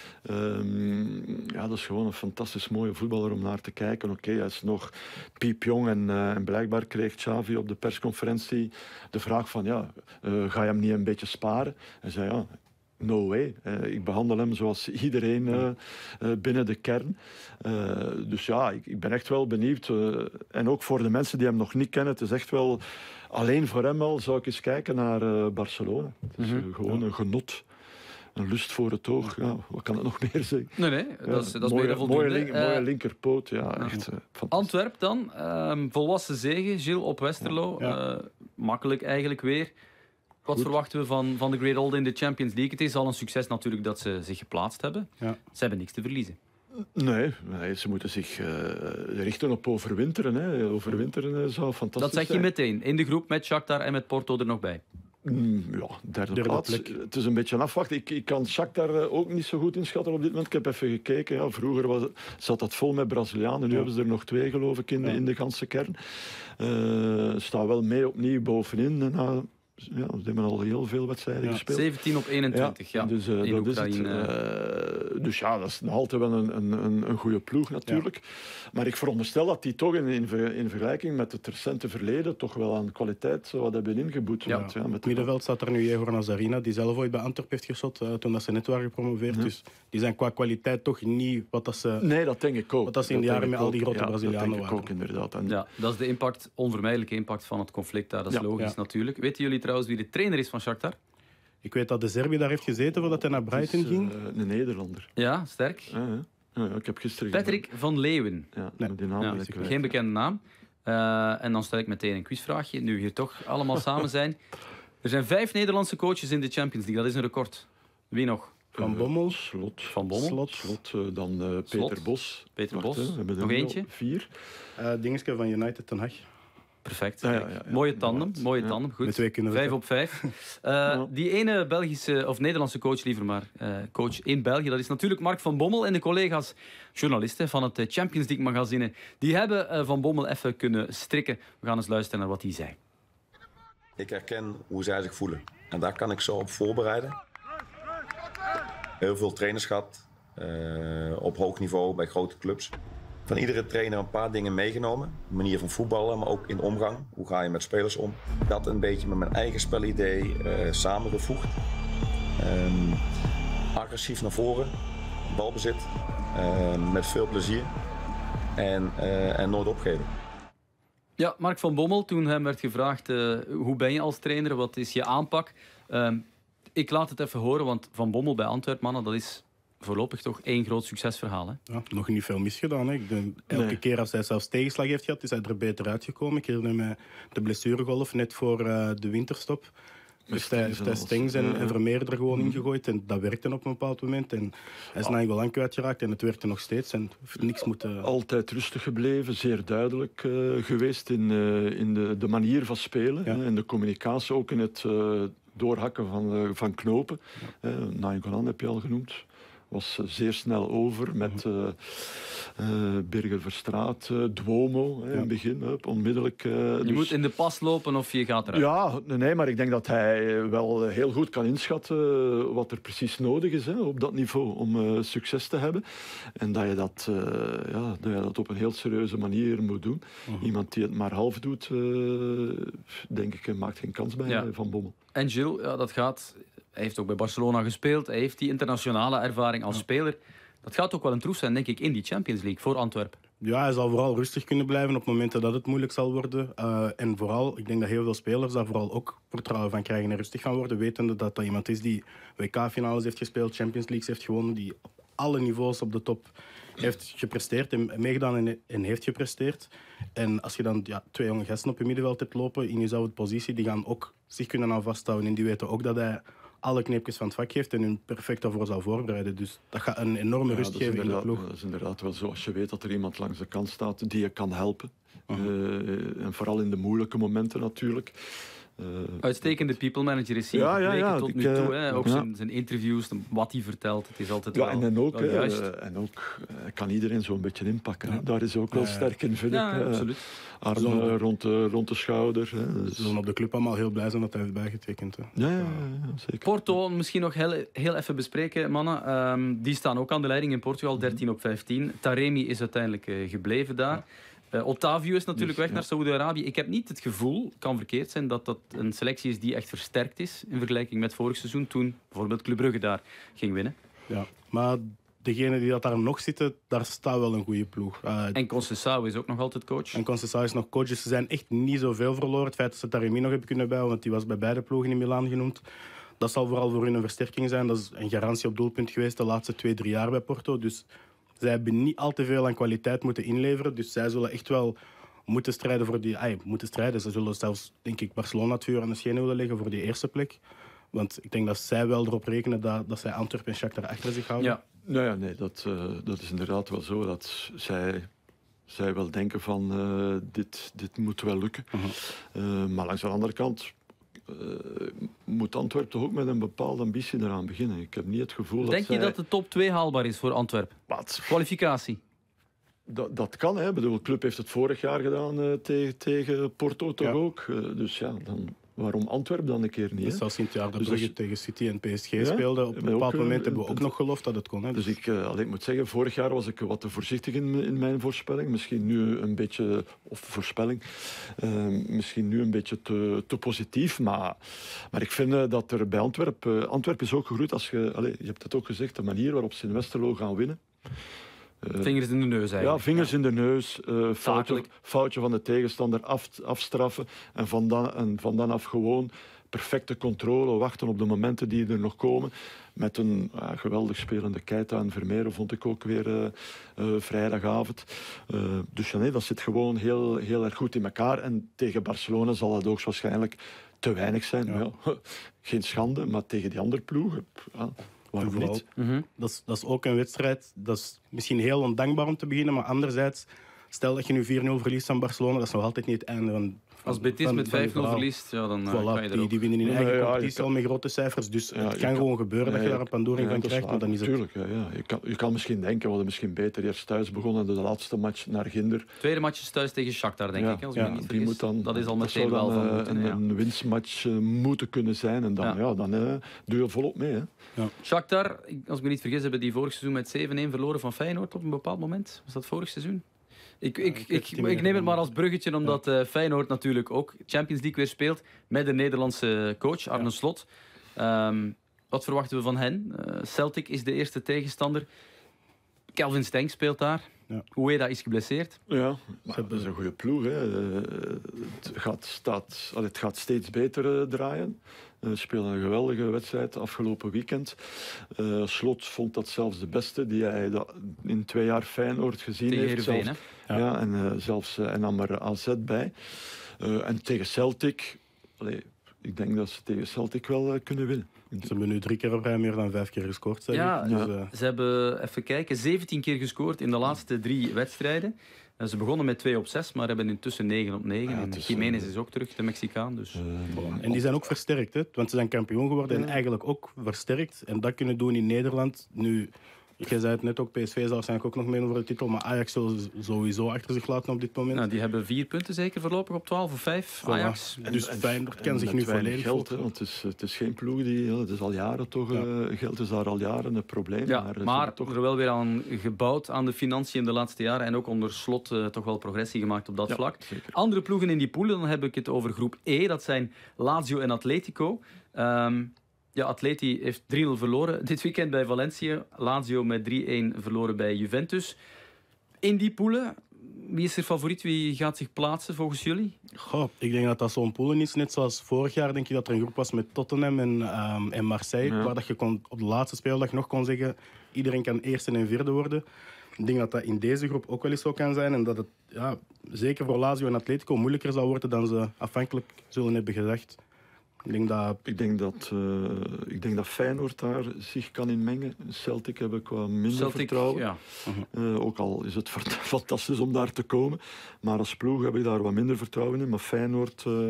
[SPEAKER 4] Um, ja, dat is gewoon een fantastisch mooie voetballer om naar te kijken. Oké, okay, hij is nog piepjong en, uh, en blijkbaar kreeg Xavi op de persconferentie de vraag van ja, uh, ga je hem niet een beetje sparen? Hij zei ja, no way. Uh, ik behandel hem zoals iedereen uh, uh, binnen de kern. Uh, dus ja, ik, ik ben echt wel benieuwd. Uh, en ook voor de mensen die hem nog niet kennen, het is echt wel alleen voor hem al zou ik eens kijken naar uh, Barcelona. Het is mm-hmm. uh, gewoon ja. een genot. Een lust voor het oog. Ja, wat kan het nog meer zeggen?
[SPEAKER 3] Nee, nee. Dat is,
[SPEAKER 4] ja,
[SPEAKER 3] dat is
[SPEAKER 4] mooie,
[SPEAKER 3] meer voldoende.
[SPEAKER 4] Mooie, link, uh, mooie linkerpoot. Ja, ja. Echt, uh,
[SPEAKER 3] Antwerp dan. Um, volwassen zege. Gilles op Westerlo. Ja, ja. Uh, makkelijk eigenlijk weer. Wat Goed. verwachten we van, van de Great Old in de Champions League? Het is al een succes natuurlijk dat ze zich geplaatst hebben. Ja. Ze hebben niks te verliezen.
[SPEAKER 4] Nee, nee ze moeten zich uh, richten op overwinteren. Hè. Overwinteren zou fantastisch zijn.
[SPEAKER 3] Dat zeg je meteen. In de groep met Shakhtar en met Porto er nog bij.
[SPEAKER 4] Mm, ja, derde, derde plaats. Plek. Het is een beetje afwachten. Ik, ik kan Shakhtar ook niet zo goed inschatten op dit moment. Ik heb even gekeken. Ja, vroeger was, zat dat vol met Brazilianen. Nu ja. hebben ze er nog twee, geloof ik, in, ja. in de ganse kern. Uh, staan wel mee opnieuw bovenin. En, uh, ja, ze hebben al heel veel wedstrijden ja. gespeeld.
[SPEAKER 3] zeventien op eenentwintig, ja. ja
[SPEAKER 4] dus, uh,
[SPEAKER 3] in
[SPEAKER 4] dat is het. Uh, dus ja, dat is nog altijd wel een, een, een goede ploeg natuurlijk. Ja. Maar ik veronderstel dat die toch in, in, ver, in vergelijking met het recente verleden toch wel aan kwaliteit wat hebben ingeboet.
[SPEAKER 5] Ja. Ja, met het middenveld staat er nu Jehor Nazarina, die zelf ooit bij Antwerp heeft geschot uh, toen dat ze net waren gepromoveerd. Ja. Dus die zijn qua kwaliteit toch niet wat dat ze...
[SPEAKER 4] Nee, dat denk ik ook.
[SPEAKER 5] Wat dat ze in de jaren met al die grote
[SPEAKER 4] ja,
[SPEAKER 5] Brazilianen waren.
[SPEAKER 4] Dat denk ik ook inderdaad. En...
[SPEAKER 3] Ja, dat is de impact, onvermijdelijke impact van het conflict daar. Dat is ja. logisch ja. natuurlijk. Weten jullie trouwens wie de trainer is van Shakhtar?
[SPEAKER 5] Ik weet dat de Serbië daar heeft gezeten voordat hij naar Brighton
[SPEAKER 4] is, uh,
[SPEAKER 5] ging.
[SPEAKER 4] Een Nederlander.
[SPEAKER 3] Ja, sterk.
[SPEAKER 4] Ja, ja. Ja, ik heb gisteren
[SPEAKER 3] Patrick
[SPEAKER 4] gedaan.
[SPEAKER 3] van Leeuwen.
[SPEAKER 4] Ja, nee. die naam
[SPEAKER 3] ja,
[SPEAKER 4] ik
[SPEAKER 3] geen weet, bekende naam. Uh, en dan stel ik meteen een quizvraagje. Nu we hier toch allemaal samen zijn. Er zijn vijf Nederlandse coaches in de Champions League. Dat is een record. Wie nog?
[SPEAKER 5] Van Bommel.
[SPEAKER 4] Slot.
[SPEAKER 3] Van Bommel.
[SPEAKER 4] Slot. Slot uh, dan uh, Peter
[SPEAKER 3] Slot.
[SPEAKER 4] Bos.
[SPEAKER 3] Peter
[SPEAKER 4] Wacht,
[SPEAKER 3] Bos.
[SPEAKER 4] Hè, we
[SPEAKER 3] nog eentje?
[SPEAKER 4] Vier.
[SPEAKER 5] Uh, Dingetje van United Ten Hag.
[SPEAKER 3] Perfect.
[SPEAKER 4] Ja, ja, ja, ja.
[SPEAKER 3] Mooie tandem.
[SPEAKER 4] Ja.
[SPEAKER 3] Mooie tandem. Goed.
[SPEAKER 5] Twee
[SPEAKER 3] vijf op vijf. Uh, ja. Die ene Belgische, of Nederlandse coach liever maar, uh, coach in België, dat is natuurlijk Mark van Bommel en de collega's journalisten van het Champions League magazine. Die hebben uh, Van Bommel even kunnen strikken. We gaan eens luisteren naar wat hij zei.
[SPEAKER 6] Ik herken hoe zij zich voelen. En daar kan ik zo op voorbereiden. Heel veel trainers gehad. Uh, op hoog niveau bij grote clubs. Van iedere trainer een paar dingen meegenomen. De manier van voetballen, maar ook in omgang. Hoe ga je met spelers om? Dat een beetje met mijn eigen spelidee uh, samengevoegd. Um, agressief naar voren. Balbezit. Uh, met veel plezier. En, uh, en nooit opgeven.
[SPEAKER 3] Ja, Mark van Bommel, toen hem werd gevraagd... Uh, hoe ben je als trainer? Wat is je aanpak? Uh, ik laat het even horen, want Van Bommel bij Antwerp, mannen, dat is voorlopig toch één groot succesverhaal. Hè?
[SPEAKER 5] Ja, nog niet veel misgedaan. Hè. Ik denk, elke
[SPEAKER 4] Nee.
[SPEAKER 5] keer als hij zelfs tegenslag heeft gehad, is hij er beter uitgekomen. Ik herinner me de blessuregolf net voor uh, de winterstop. Heeft hij, heeft hij Stengs en, en Vermeer er gewoon ingegooid. En dat werkte op een bepaald moment. En hij is Nainggolan kwijtgeraakt en het werkte nog steeds. En heeft niks moeten...
[SPEAKER 4] Altijd rustig gebleven, zeer duidelijk uh, geweest in, uh, in de, de manier van spelen.
[SPEAKER 5] Ja.
[SPEAKER 4] En de communicatie, ook in het uh, doorhakken van, uh, van knopen. Ja. Uh, Nainggolan heb je al genoemd. Was uh, zeer snel over met uh, uh, Birger Verstraet, uh, Duomo uh, ja. in het begin, uh, onmiddellijk. Uh,
[SPEAKER 3] je
[SPEAKER 4] dus...
[SPEAKER 3] moet in de pas lopen of je gaat eruit.
[SPEAKER 4] Ja, nee, maar ik denk dat hij wel heel goed kan inschatten wat er precies nodig is hè, op dat niveau om uh, succes te hebben. En dat je dat, uh, ja, dat je dat op een heel serieuze manier moet doen. Uh-huh. Iemand die het maar half doet, uh, denk ik, maakt geen kans bij ja. Van Bommel.
[SPEAKER 3] En Gilles, ja, dat gaat... Hij heeft ook bij Barcelona gespeeld. Hij heeft die internationale ervaring als ja. speler. Dat gaat ook wel een troef zijn, denk ik, in die Champions League voor Antwerpen.
[SPEAKER 5] Ja, hij zal vooral rustig kunnen blijven op momenten dat het moeilijk zal worden. Uh, en vooral, ik denk dat heel veel spelers daar vooral ook vertrouwen van krijgen en rustig gaan worden. Wetende dat dat iemand is die W K-finales heeft gespeeld, Champions Leagues heeft gewonnen, die op alle niveaus op de top heeft gepresteerd en meegedaan en, en heeft gepresteerd. En als je dan ja, twee jonge gasten op je middenveld hebt lopen in jezelfde positie, die gaan ook zich kunnen aan vasthouden. En die weten ook dat hij alle kneepjes van het vak geeft en hun perfect daarvoor zal voorbereiden. Dus dat gaat een enorme
[SPEAKER 4] ja,
[SPEAKER 5] rust geven in de ploeg.
[SPEAKER 4] Dat is inderdaad wel zo. Als je weet dat er iemand langs de kant staat die je kan helpen. Uh-huh. Uh, en vooral in de moeilijke momenten natuurlijk.
[SPEAKER 3] Uh, Uitstekende people manager is hij ja, ja, ja, tot ik, nu toe. Hè. Ook ja. zijn, zijn interviews, wat hij vertelt, het is altijd
[SPEAKER 4] ja,
[SPEAKER 3] wel,
[SPEAKER 4] en, en ook,
[SPEAKER 3] wel juist.
[SPEAKER 4] Uh, en ook uh, kan iedereen zo'n beetje inpakken. Ja. Daar is ook wel uh, sterk in, vind
[SPEAKER 3] ja,
[SPEAKER 4] ik. Uh,
[SPEAKER 3] absoluut.
[SPEAKER 4] Armen uh, rond, de, rond de schouder. Hè.
[SPEAKER 5] Dus... Ze zullen op de club allemaal heel blij zijn dat hij heeft bijgetekend. Hè.
[SPEAKER 4] Ja, ja, ja, ja, zeker.
[SPEAKER 3] Porto, misschien nog heel, heel even bespreken, mannen. Um, die staan ook aan de leiding in Portugal, dertien op vijftien. Taremi is uiteindelijk uh, gebleven daar. Ja. Uh, Otavio is natuurlijk dus, weg naar ja. Saoedi-Arabië. Ik heb niet het gevoel, kan verkeerd zijn, dat dat een selectie is die echt versterkt is in vergelijking met vorig seizoen, toen bijvoorbeeld Club Brugge daar ging winnen.
[SPEAKER 5] Ja, maar degenen die dat daar nog zitten, daar staat wel een goede ploeg. Uh,
[SPEAKER 3] en Conceição is ook nog altijd coach.
[SPEAKER 5] En Conceição is nog coach, dus ze zijn echt niet zoveel verloren. Het feit dat ze Taremi nog hebben kunnen bijhouden, want die was bij beide ploegen in Milaan genoemd. Dat zal vooral voor hun een versterking zijn. Dat is een garantie op doelpunt geweest de laatste twee, drie jaar bij Porto. Dus zij hebben niet al te veel aan kwaliteit moeten inleveren. Dus zij zullen echt wel moeten strijden voor die... Ay, moeten strijden. Ze zullen zelfs, denk ik, Barcelona het vuur aan de schenen willen leggen voor die eerste plek. Want ik denk dat zij wel erop rekenen dat, dat zij Antwerpen en Shakhtar achter zich houden.
[SPEAKER 4] Ja, nou ja, nee, dat, uh, dat is inderdaad wel zo. Dat zij, zij wel denken van, uh, dit, dit moet wel lukken. Uh-huh. Uh, maar langs de andere kant... Uh, moet Antwerpen toch ook met een bepaalde ambitie eraan beginnen. Ik heb niet het gevoel
[SPEAKER 3] Denk
[SPEAKER 4] dat
[SPEAKER 3] je
[SPEAKER 4] zij...
[SPEAKER 3] dat de top twee haalbaar is voor Antwerpen?
[SPEAKER 4] Wat?
[SPEAKER 3] Kwalificatie?
[SPEAKER 4] Dat, dat kan, hè. De club heeft het vorig jaar gedaan uh, tegen, tegen Porto toch ja. ook. Uh, dus ja, dan... Waarom Antwerpen dan een keer niet?
[SPEAKER 5] Dus zelfs sinds het jaar dat dus Brugge tegen City en P S G ja, speelde, op een bepaald ook, moment hebben we ook nog geloofd dat het kon. Hè?
[SPEAKER 4] Dus, dus ik, uh, allee, ik moet zeggen, vorig jaar was ik wat te voorzichtig in, in mijn voorspelling. Misschien nu een beetje, of voorspelling, uh, misschien nu een beetje te, te positief. Maar, maar ik vind uh, dat er bij Antwerpen, uh, Antwerpen is ook gegroeid als je, allee, je hebt het ook gezegd, de manier waarop ze in Westerlo gaan winnen.
[SPEAKER 3] Uh, vingers in de neus eigenlijk.
[SPEAKER 4] Ja, vingers ja. in de neus. Uh, foutje, foutje van de tegenstander af, afstraffen. En van, dan, en van dan af gewoon perfecte controle. Wachten op de momenten die er nog komen. Met een uh, geweldig spelende Keita en Vermeer vond ik ook weer uh, uh, vrijdagavond. Uh, dus ja, nee, dat zit gewoon heel, heel erg goed in elkaar. En tegen Barcelona zal dat ook waarschijnlijk te weinig zijn. Ja. Ja, geen schande, maar tegen die andere ploegen... Ja. Waarom niet?
[SPEAKER 5] Mm-hmm. Dat, is, dat is ook een wedstrijd. Dat is misschien heel ondankbaar om te beginnen, maar anderzijds, stel dat je nu vier nul verliest aan Barcelona, dat is nog altijd niet het einde van... van
[SPEAKER 3] Als Betis met vijf nul verliest, ja, dan
[SPEAKER 5] voilà,
[SPEAKER 3] kan je
[SPEAKER 5] die, die winnen in eigen
[SPEAKER 4] ja, ja,
[SPEAKER 5] competitie al met grote cijfers, dus ja, het kan, kan gewoon gebeuren ja, dat je daar een pandoring ja, van krijgt, maar dan is het...
[SPEAKER 4] Tuurlijk, ja, ja. Je, kan, je kan misschien denken, we hadden misschien beter eerst thuis begonnen, de laatste match naar Ginder.
[SPEAKER 3] Tweede match is thuis tegen Shakhtar, denk
[SPEAKER 4] ja,
[SPEAKER 3] ik, als
[SPEAKER 4] ja,
[SPEAKER 3] ik me niet
[SPEAKER 4] die moet dan,
[SPEAKER 3] dat is al
[SPEAKER 4] dat
[SPEAKER 3] meteen wel
[SPEAKER 4] dan,
[SPEAKER 3] van
[SPEAKER 4] uh,
[SPEAKER 3] moeten.
[SPEAKER 4] Een,
[SPEAKER 3] ja.
[SPEAKER 4] een winstmatch uh, moeten kunnen zijn en dan, ja. Ja, dan uh, doe je volop mee. Hè.
[SPEAKER 3] Ja. Shakhtar, als ik me niet vergis, hebben die vorig seizoen met zeven een verloren van Feyenoord op een bepaald moment. Was dat vorig seizoen? Ik, ik, ik, ik, ik neem het maar als bruggetje, omdat ja. uh, Feyenoord natuurlijk ook Champions League weer speelt met de Nederlandse coach, Arne ja. Slot. Um, wat verwachten we van hen? Uh, Celtic is de eerste tegenstander. Kelvin Stengs speelt daar.
[SPEAKER 5] Ja.
[SPEAKER 3] Ueda is geblesseerd.
[SPEAKER 4] Ja, maar dat is een goede ploeg. Hè. Uh, het, gaat staat, allee, het gaat steeds beter uh, draaien. Ze uh, spelen een geweldige wedstrijd afgelopen weekend. Uh, Slot vond dat zelfs de beste die hij dat in twee jaar Feyenoord gezien
[SPEAKER 3] tegen
[SPEAKER 4] heeft.
[SPEAKER 3] Heerenveen,
[SPEAKER 4] zelfs,
[SPEAKER 3] hè?
[SPEAKER 4] Ja. Ja, en uh, zelfs uh, en nam er A Z bij. Uh, en tegen Celtic, allee, ik denk dat ze tegen Celtic wel uh, kunnen winnen.
[SPEAKER 5] Ze hebben nu drie keer op rij meer dan vijf keer gescoord. Zeg
[SPEAKER 3] Ja,
[SPEAKER 5] ik. Dus,
[SPEAKER 4] ja.
[SPEAKER 5] uh,
[SPEAKER 3] Ze hebben, even kijken, zeventien keer gescoord in de laatste drie wedstrijden. Uh, ze begonnen met twee op zes, maar hebben intussen negen op negen.
[SPEAKER 4] Ja,
[SPEAKER 3] en
[SPEAKER 4] is,
[SPEAKER 3] Jiménez
[SPEAKER 4] uh,
[SPEAKER 3] is ook terug, de Mexicaan. Dus.
[SPEAKER 4] Uh,
[SPEAKER 5] en die zijn ook versterkt, hè? Want ze zijn kampioen geworden
[SPEAKER 4] Ja.
[SPEAKER 5] en eigenlijk ook versterkt. En dat kunnen doen in Nederland. Nu, jij zei het net ook, P S V zal waarschijnlijk ook nog meedoen voor de titel, maar Ajax zal ze sowieso achter zich laten op dit moment.
[SPEAKER 3] Nou, die hebben vier punten zeker voorlopig op twaalf of vijf,
[SPEAKER 5] Voilà.
[SPEAKER 3] Ajax.
[SPEAKER 5] En, dus Feyenoord kan zich
[SPEAKER 4] met
[SPEAKER 5] nu
[SPEAKER 4] weinig
[SPEAKER 5] volledig
[SPEAKER 4] geld, hè,
[SPEAKER 5] focussen.
[SPEAKER 4] want het is, het is geen ploeg die... Ja, het is al jaren toch...
[SPEAKER 5] Ja.
[SPEAKER 4] Uh, geld is daar al jaren een probleem.
[SPEAKER 3] Ja,
[SPEAKER 4] maar ze
[SPEAKER 3] maar
[SPEAKER 4] hebben toch...
[SPEAKER 3] er wel weer aan gebouwd aan de financiën in de laatste jaren en ook onder Slot uh, toch wel progressie gemaakt op dat
[SPEAKER 4] Ja,
[SPEAKER 3] vlak.
[SPEAKER 4] zeker.
[SPEAKER 3] Andere ploegen in die poelen, dan heb ik het over groep E. Dat zijn Lazio en Atletico. Um, ja, Atleti heeft drie nul verloren dit weekend bij Valencia. Lazio met drie-een verloren bij Juventus. In die poelen, wie is er favoriet? Wie gaat zich plaatsen volgens jullie?
[SPEAKER 5] Goh, ik denk dat dat zo'n poelen is. Net zoals vorig jaar denk je dat er een groep was met Tottenham en, um, en Marseille.
[SPEAKER 4] Ja.
[SPEAKER 5] Waar dat je kon, op de laatste speeldag nog kon zeggen... Iedereen kan eerste en vierde worden. Ik denk dat dat in deze groep ook wel eens zo kan zijn. En dat het ja, zeker voor Lazio en Atletico moeilijker zal worden dan ze afhankelijk zullen hebben gedacht. Ik denk dat...
[SPEAKER 4] Ik denk dat, uh, ik denk dat Feyenoord daar zich kan in mengen. Celtic heb ik wat minder
[SPEAKER 3] Celtic,
[SPEAKER 4] vertrouwen.
[SPEAKER 3] ja.
[SPEAKER 4] Uh, ook al is het fantastisch om daar te komen. Maar als ploeg heb ik daar wat minder vertrouwen in. Maar Feyenoord uh,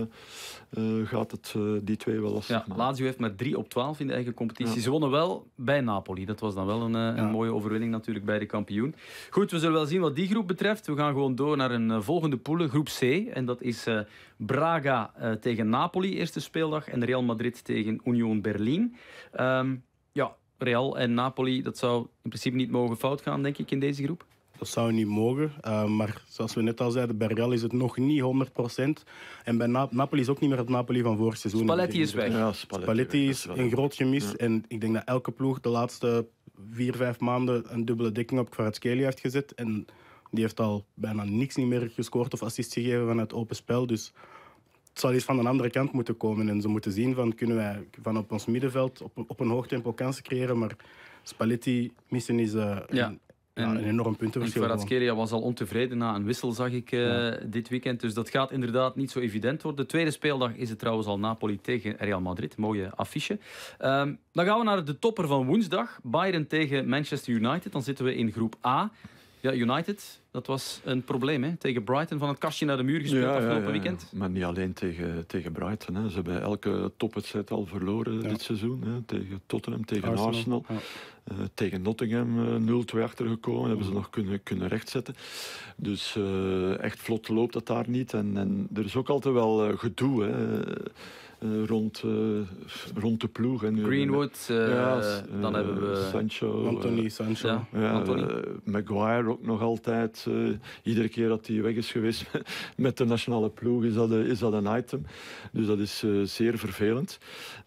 [SPEAKER 4] uh, gaat het uh, die twee wel lastig
[SPEAKER 3] Ja,
[SPEAKER 4] maken.
[SPEAKER 3] Lazio heeft met drie op twaalf in de eigen competitie.
[SPEAKER 4] Ja.
[SPEAKER 3] Ze wonnen wel bij Napoli. Dat was dan wel een, uh,
[SPEAKER 5] Ja.
[SPEAKER 3] een mooie overwinning natuurlijk bij de kampioen. Goed, we zullen wel zien wat die groep betreft. We gaan gewoon door naar een uh, volgende poelen, groep C. En dat is uh, Braga uh, tegen Napoli, eerste speeldag. En Real Madrid tegen Union Berlin. Um, ja, Real en Napoli, dat zou in principe niet mogen fout gaan, denk ik, in deze groep.
[SPEAKER 5] Dat zou niet mogen. Uh, maar zoals we net al zeiden, bij Real is het nog niet honderd procent. En bij Na- Napoli is ook niet meer het Napoli van vorig seizoen.
[SPEAKER 3] Spalletti is weg.
[SPEAKER 4] Ja, Spalletti,
[SPEAKER 5] Spalletti
[SPEAKER 4] weg,
[SPEAKER 5] is
[SPEAKER 4] dat wel-
[SPEAKER 5] een groot gemis.
[SPEAKER 4] Ja.
[SPEAKER 5] En ik denk dat elke ploeg de laatste vier, vijf maanden een dubbele dekking op Kvaratskhelia heeft gezet. En die heeft al bijna niks niet meer gescoord of assist gegeven van het open spel. Dus het zal eens van een andere kant moeten komen. En ze moeten zien van kunnen wij van op ons middenveld op, op een hoog tempo kansen creëren. Maar Spalletti missen is uh,
[SPEAKER 3] Ja.
[SPEAKER 5] een, ja, een enorm
[SPEAKER 3] En
[SPEAKER 5] puntenverschil. gewoon.
[SPEAKER 3] Kvaratskhelia was al ontevreden na een wissel, zag ik uh,
[SPEAKER 5] Ja.
[SPEAKER 3] dit weekend. Dus dat gaat inderdaad niet zo evident worden. De tweede speeldag is het trouwens al Napoli tegen Real Madrid. Mooie affiche. Um, dan gaan we naar de topper van woensdag. Bayern tegen Manchester United. Dan zitten we in groep A. Ja, United, dat was een probleem, hè? Tegen Brighton van het kastje naar de muur gespeeld afgelopen weekend.
[SPEAKER 4] Maar niet alleen tegen, tegen Brighton. Hè. Ze hebben elke topwedstrijd al verloren
[SPEAKER 5] Ja.
[SPEAKER 4] dit seizoen. Hè. Tegen Tottenham, tegen
[SPEAKER 5] Arsenal.
[SPEAKER 4] Arsenal.
[SPEAKER 5] Ja.
[SPEAKER 4] Uh, tegen Nottingham uh, nul twee achtergekomen. Hebben ze nog kunnen, kunnen rechtzetten. Dus uh, echt vlot loopt dat daar niet. En, en er is ook altijd wel uh, gedoe hè, uh, rond, uh, rond de ploeg. En,
[SPEAKER 3] Greenwood, uh,
[SPEAKER 4] ja, uh,
[SPEAKER 3] dan hebben we...
[SPEAKER 4] Sancho.
[SPEAKER 5] Anthony,
[SPEAKER 4] uh,
[SPEAKER 5] Sancho.
[SPEAKER 3] Ja.
[SPEAKER 4] ja,
[SPEAKER 3] Anthony.
[SPEAKER 4] uh, Maguire ook nog altijd. Uh, iedere keer dat hij weg is geweest met de nationale ploeg is dat, uh, is dat een item. Dus dat is uh, zeer vervelend.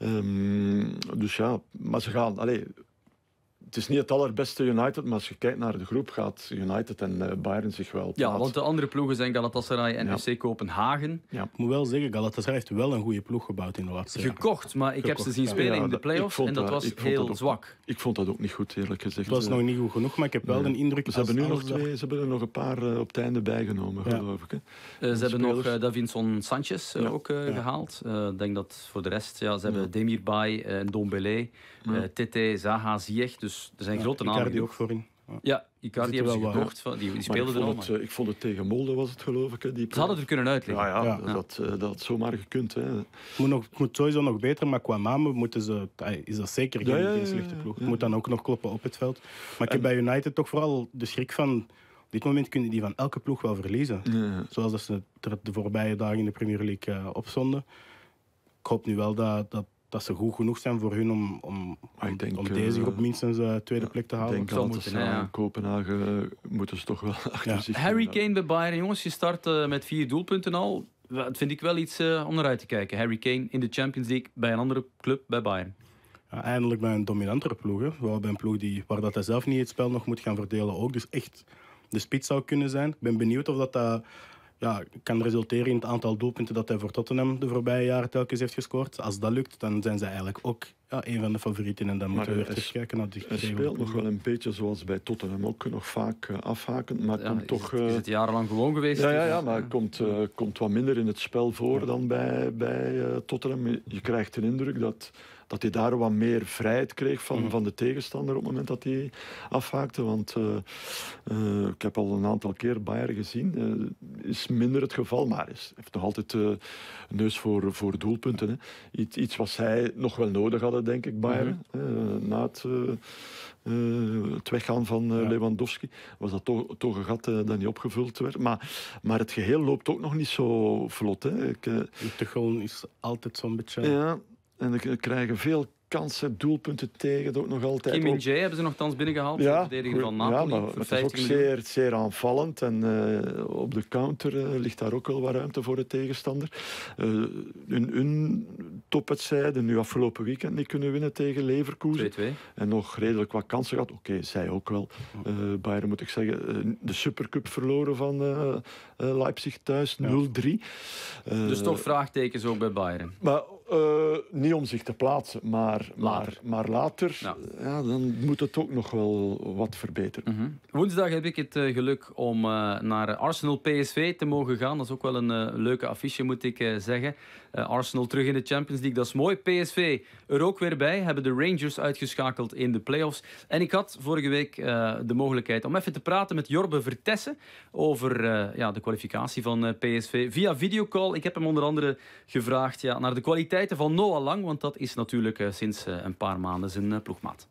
[SPEAKER 4] Um, dus ja, maar ze gaan... Allez, het is niet het allerbeste United, maar als je kijkt naar de groep gaat United en uh, Bayern zich wel plaatsen.
[SPEAKER 3] Ja, want de andere ploegen zijn Galatasaray en
[SPEAKER 4] Ja.
[SPEAKER 3] F C Kopenhagen.
[SPEAKER 5] Ik moet wel zeggen, Galatasaray heeft wel een goede ploeg gebouwd in de laatste jaren.
[SPEAKER 3] Gekocht, maar ik heb ze
[SPEAKER 5] Gekocht,
[SPEAKER 3] zien
[SPEAKER 5] ja.
[SPEAKER 3] spelen
[SPEAKER 4] Ja,
[SPEAKER 3] in de
[SPEAKER 4] dat-
[SPEAKER 3] play-off
[SPEAKER 4] ik vond
[SPEAKER 3] en dat
[SPEAKER 4] dat-
[SPEAKER 3] was
[SPEAKER 4] ik vond
[SPEAKER 3] heel
[SPEAKER 4] dat ook-
[SPEAKER 3] zwak.
[SPEAKER 4] Ik vond dat ook niet goed, eerlijk gezegd.
[SPEAKER 5] Het was
[SPEAKER 4] Uh,
[SPEAKER 5] nog niet goed genoeg, maar ik heb wel
[SPEAKER 4] nee.
[SPEAKER 5] de indruk...
[SPEAKER 4] Ze hebben nu
[SPEAKER 5] als
[SPEAKER 4] nog
[SPEAKER 5] alles-
[SPEAKER 4] twee, ze hebben er nog een paar uh, op het einde bijgenomen,
[SPEAKER 5] Ja.
[SPEAKER 4] geloof ik. Hè.
[SPEAKER 3] Uh, ze hebben nog
[SPEAKER 4] spelers.
[SPEAKER 3] uh, Davinson Sanchez uh,
[SPEAKER 4] Ja.
[SPEAKER 3] ook uh,
[SPEAKER 5] Ja.
[SPEAKER 3] gehaald. Ik uh, denk dat voor de rest, ja, ze hebben
[SPEAKER 4] Ja.
[SPEAKER 3] Demirbay, uh, Ndombele, uh,
[SPEAKER 4] Ja.
[SPEAKER 3] Tete, Zaha, Ziyech. Dus er zijn
[SPEAKER 5] Ja,
[SPEAKER 3] grote namen.
[SPEAKER 5] Icardi
[SPEAKER 3] die
[SPEAKER 5] ook voorin. Ja.
[SPEAKER 3] Ja, Icardi
[SPEAKER 5] Zit er
[SPEAKER 3] hebben ze
[SPEAKER 5] wel wat,
[SPEAKER 3] gekocht. Van, die die
[SPEAKER 4] Maar ik
[SPEAKER 3] speelden er
[SPEAKER 4] vond,
[SPEAKER 3] al.
[SPEAKER 4] het,
[SPEAKER 3] maar-
[SPEAKER 4] uh, ik vond het tegen Molde, was het geloof ik. Hè, die
[SPEAKER 3] Ze hadden het er kunnen uitleggen.
[SPEAKER 4] Ja, ja,
[SPEAKER 5] Ja.
[SPEAKER 4] dat had uh, dat had zomaar gekund. Hè.
[SPEAKER 5] Het moet, nog, het moet sowieso nog beter, maar qua namen moeten ze, ay, is dat zeker geen,
[SPEAKER 4] Ja, ja, ja,
[SPEAKER 5] geen slechte ploeg.
[SPEAKER 4] ja.
[SPEAKER 5] Het moet dan ook nog kloppen op het veld. Maar ik heb
[SPEAKER 4] En-
[SPEAKER 5] bij United toch vooral de schrik van... Op dit moment kunnen die van elke ploeg wel verliezen.
[SPEAKER 4] Ja.
[SPEAKER 5] Zoals dat ze er de voorbije dagen in de Premier League uh, opzonden. Ik hoop nu wel dat, dat, dat ze goed genoeg zijn voor hun om, om,
[SPEAKER 4] Maar ik denk,
[SPEAKER 5] om
[SPEAKER 4] uh,
[SPEAKER 5] deze groep minstens uh, tweede plek te
[SPEAKER 4] Ik
[SPEAKER 5] halen.
[SPEAKER 4] denk
[SPEAKER 3] zou
[SPEAKER 4] dat
[SPEAKER 3] moeten,
[SPEAKER 4] ze
[SPEAKER 3] hè, ja.
[SPEAKER 4] in Kopenhagen uh, moeten ze toch wel achter
[SPEAKER 5] Ja.
[SPEAKER 4] zich
[SPEAKER 3] Harry
[SPEAKER 4] hebben.
[SPEAKER 3] Kane bij Bayern, jongens. Je start uh, met vier doelpunten al. Dat vind ik wel iets uh, om naar uit te kijken. Harry Kane in de Champions League bij een andere club, bij Bayern.
[SPEAKER 5] Ja, eindelijk bij een dominantere ploeg. Hè. Wel bij een ploeg die, waar dat hij zelf niet het spel nog moet gaan verdelen ook. Dus echt de spits zou kunnen zijn. Ik ben benieuwd of dat, dat ja, kan resulteren in het aantal doelpunten dat hij voor Tottenham de voorbije jaren telkens heeft gescoord. Als dat lukt, dan zijn zij eigenlijk ook ja, een van de favorieten. En dan moeten we weer terugkijken naar die.
[SPEAKER 4] Hij speelt nog wel een beetje zoals bij Tottenham ook, nog vaak uh, afhaken. Maar
[SPEAKER 3] Ja,
[SPEAKER 4] komt
[SPEAKER 3] is,
[SPEAKER 4] toch,
[SPEAKER 3] het, is het jarenlang gewoon geweest?
[SPEAKER 4] Ja, ja,
[SPEAKER 3] dus,
[SPEAKER 4] ja, maar hij komt, uh, komt wat minder in het spel voor dan bij, bij uh, Tottenham. Je, je krijgt de indruk dat, dat hij daar wat meer vrijheid kreeg van, mm. van de tegenstander op het moment dat hij afhaakte. Want uh, uh, ik heb al een aantal keer Bayern gezien. Uh, is minder het geval, maar hij heeft nog altijd uh, een neus voor, voor doelpunten. Hè. Iets, iets wat zij nog wel nodig hadden, denk ik, Bayern. Mm-hmm. Uh, na het, uh, uh, het weggaan van uh, ja. Lewandowski was dat toch, toch een gat uh, dat niet opgevuld werd. Maar, maar het geheel loopt ook nog niet zo vlot. Hè. Ik, uh,
[SPEAKER 5] Tuchel is altijd zo'n beetje...
[SPEAKER 4] Ja, en we krijgen veel kansen, doelpunten tegen, ook nog altijd.
[SPEAKER 3] Kim Min-jae hebben ze nogthans binnengehaald, ja, de verdediger van Napoli.
[SPEAKER 4] Ja, maar het is ook zeer, zeer aanvallend. En uh, op de counter uh, ligt daar ook wel wat ruimte voor de tegenstander. Uh, hun, hun topwedstrijden, nu afgelopen weekend niet kunnen winnen tegen Leverkusen.
[SPEAKER 3] twee-twee.
[SPEAKER 4] En nog redelijk wat kansen gehad. Oké, okay, zij ook wel. Uh, Bayern moet ik zeggen, uh, de Supercup verloren van uh, uh, Leipzig thuis, ja. nul drie.
[SPEAKER 3] Uh, dus toch vraagtekens ook bij Bayern?
[SPEAKER 4] Maar uh, niet om zich te plaatsen, maar, maar, maar later ja. Ja, dan moet het ook nog wel wat verbeteren.
[SPEAKER 3] Mm-hmm. Woensdag heb ik het uh, geluk om uh, naar Arsenal P S V te mogen gaan. Dat is ook wel een uh, leuke affiche, moet ik uh, zeggen. Uh, Arsenal terug in de Champions League, dat is mooi. P S V er ook weer bij, hebben de Rangers uitgeschakeld in de play-offs. En ik had vorige week uh, de mogelijkheid om even te praten met Jorbe Vertessen over uh, ja, de kwalificatie van uh, P S V via videocall. Ik heb hem onder andere gevraagd ja, naar de kwaliteiten van Noah Lang, want dat is natuurlijk uh, sinds uh, een paar maanden zijn uh, ploegmaat.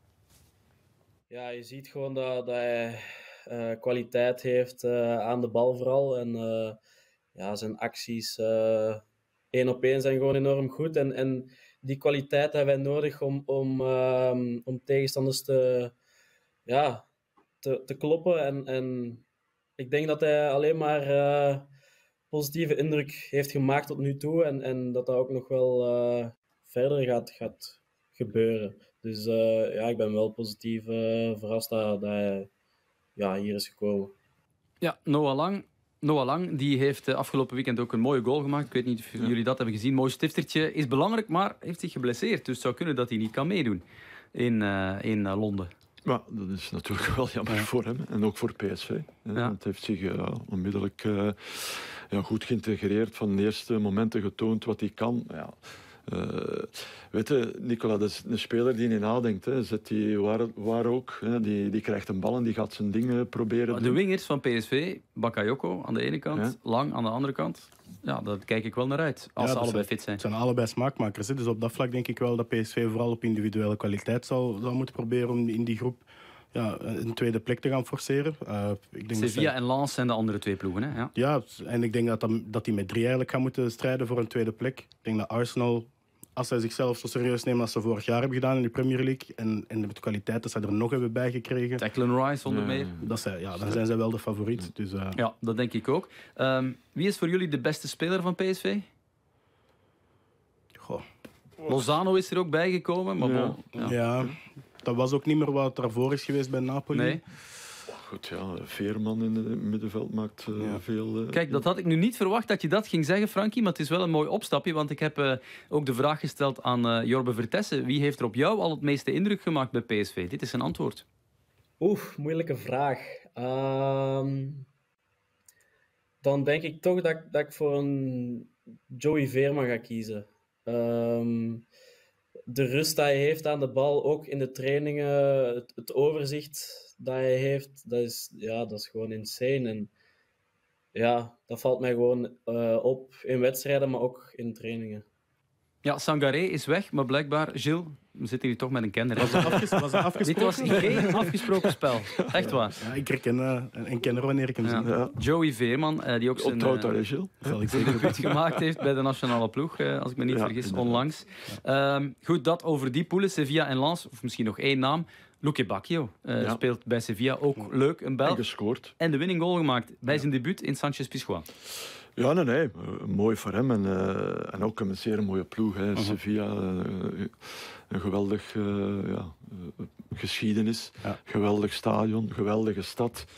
[SPEAKER 7] Ja, je ziet gewoon dat, dat hij uh, kwaliteit heeft uh, aan de bal vooral. En uh, ja, zijn acties uh, één op één zijn gewoon enorm goed. En, en die kwaliteit hebben wij nodig om, om, uh, om tegenstanders te, ja, te, te kloppen. En, en ik denk dat hij alleen maar uh, positieve indruk heeft gemaakt tot nu toe. En, en dat dat ook nog wel uh, verder gaat, gaat gebeuren. Dus uh, ja, ik ben wel positief uh, verrast dat, dat hij ja, hier is gekomen.
[SPEAKER 3] Ja, Noah Lang. Noah Lang die heeft uh, afgelopen weekend ook een mooie goal gemaakt. Ik weet niet of jullie dat hebben gezien. Mooi stiftertje. Is belangrijk, maar heeft zich geblesseerd. Dus het zou kunnen dat hij niet kan meedoen in, uh, in uh, Londen.
[SPEAKER 4] Ja, dat is natuurlijk wel jammer ja. voor hem. En ook voor P S V. Ja. Het heeft zich uh, onmiddellijk uh, ja, goed geïntegreerd. Van de eerste momenten getoond wat hij kan. Ja. Uh, weet je, Nicola, dat is een speler die niet nadenkt. Hè. Zet die waar, waar ook. Hè. Die, die krijgt een bal en die gaat zijn dingen proberen.
[SPEAKER 3] De doen. Wingers van P S V, Bakayoko aan de ene kant, ja. Lang aan de andere kant. Ja, daar kijk ik wel naar uit, als ja, ze allebei fit zijn.
[SPEAKER 5] Het zijn allebei smaakmakers. Hè. Dus op dat vlak denk ik wel dat P S V vooral op individuele kwaliteit zal, zal moeten proberen om in die groep ja, een tweede plek te gaan forceren. Uh, ik denk
[SPEAKER 3] Sevilla en Lens zijn de andere twee ploegen. Hè? Ja.
[SPEAKER 5] ja, en ik denk dat, dat, dat die met drie eigenlijk gaan moeten strijden voor een tweede plek. Ik denk dat Arsenal, als zij zichzelf zo serieus nemen als ze vorig jaar hebben gedaan in de Premier League, en, en met de kwaliteit dat ze er nog hebben bijgekregen.
[SPEAKER 3] Declan Rice onder meer.
[SPEAKER 5] Dat zij, ja, dan zijn zij wel de favoriet. Dus, uh...
[SPEAKER 3] Ja, dat denk ik ook. Um, wie is voor jullie de beste speler van P S V?
[SPEAKER 5] Goh.
[SPEAKER 3] Lozano is er ook bijgekomen. Maar
[SPEAKER 5] ja.
[SPEAKER 3] Bon, ja.
[SPEAKER 5] ja, dat was ook niet meer wat daarvoor is geweest bij Napoli.
[SPEAKER 3] Nee.
[SPEAKER 4] Goed, ja, Veerman in het middenveld maakt uh, ja. veel... Uh,
[SPEAKER 3] Kijk, dat had ik nu niet verwacht dat je dat ging zeggen, Frankie, maar het is wel een mooi opstapje, want ik heb uh, ook de vraag gesteld aan uh, Jorbe Vertessen. Wie heeft er op jou al het meeste indruk gemaakt bij P S V? Dit is zijn antwoord.
[SPEAKER 7] Oeh, moeilijke vraag. Um, dan denk ik toch dat, dat ik voor een Joey Veerman ga kiezen. Um, de rust die hij heeft aan de bal, ook in de trainingen, het, het overzicht dat hij heeft, dat is, ja, dat is gewoon insane. En ja, dat valt mij gewoon uh, op in wedstrijden, maar ook in trainingen.
[SPEAKER 3] Ja, Sangaré is weg, maar blijkbaar, Gilles, we zitten hier toch met een kenner.
[SPEAKER 5] Was het, afges- was het afgesproken?
[SPEAKER 3] Dit was geen afgesproken spel. Echt waar.
[SPEAKER 5] Ja, ik herken uh, een kenner wanneer ik hem
[SPEAKER 3] ja.
[SPEAKER 5] zie.
[SPEAKER 4] Ja.
[SPEAKER 3] Joey Veerman, uh, die ook zijn
[SPEAKER 4] Onthoud daar, Gilles.
[SPEAKER 3] uh, debuut gemaakt heeft bij de nationale ploeg, uh, als ik me niet ja, vergis, inderdaad. Onlangs. Um, goed, dat over die poelen, Sevilla en Lens, of misschien nog één naam. Luque Bacchio uh, ja. speelt bij Sevilla ook leuk, een Belg.
[SPEAKER 4] En gescoord.
[SPEAKER 3] En de winning goal gemaakt bij ja. zijn debuut in Sanchez-Pizjuan.
[SPEAKER 4] Ja, nee, nee. Uh, mooi voor hem. En, uh, en ook een zeer mooie ploeg. Hè. Uh-huh. Sevilla, uh, een geweldig uh, ja, uh, geschiedenis. Ja. Geweldig stadion, geweldige stad.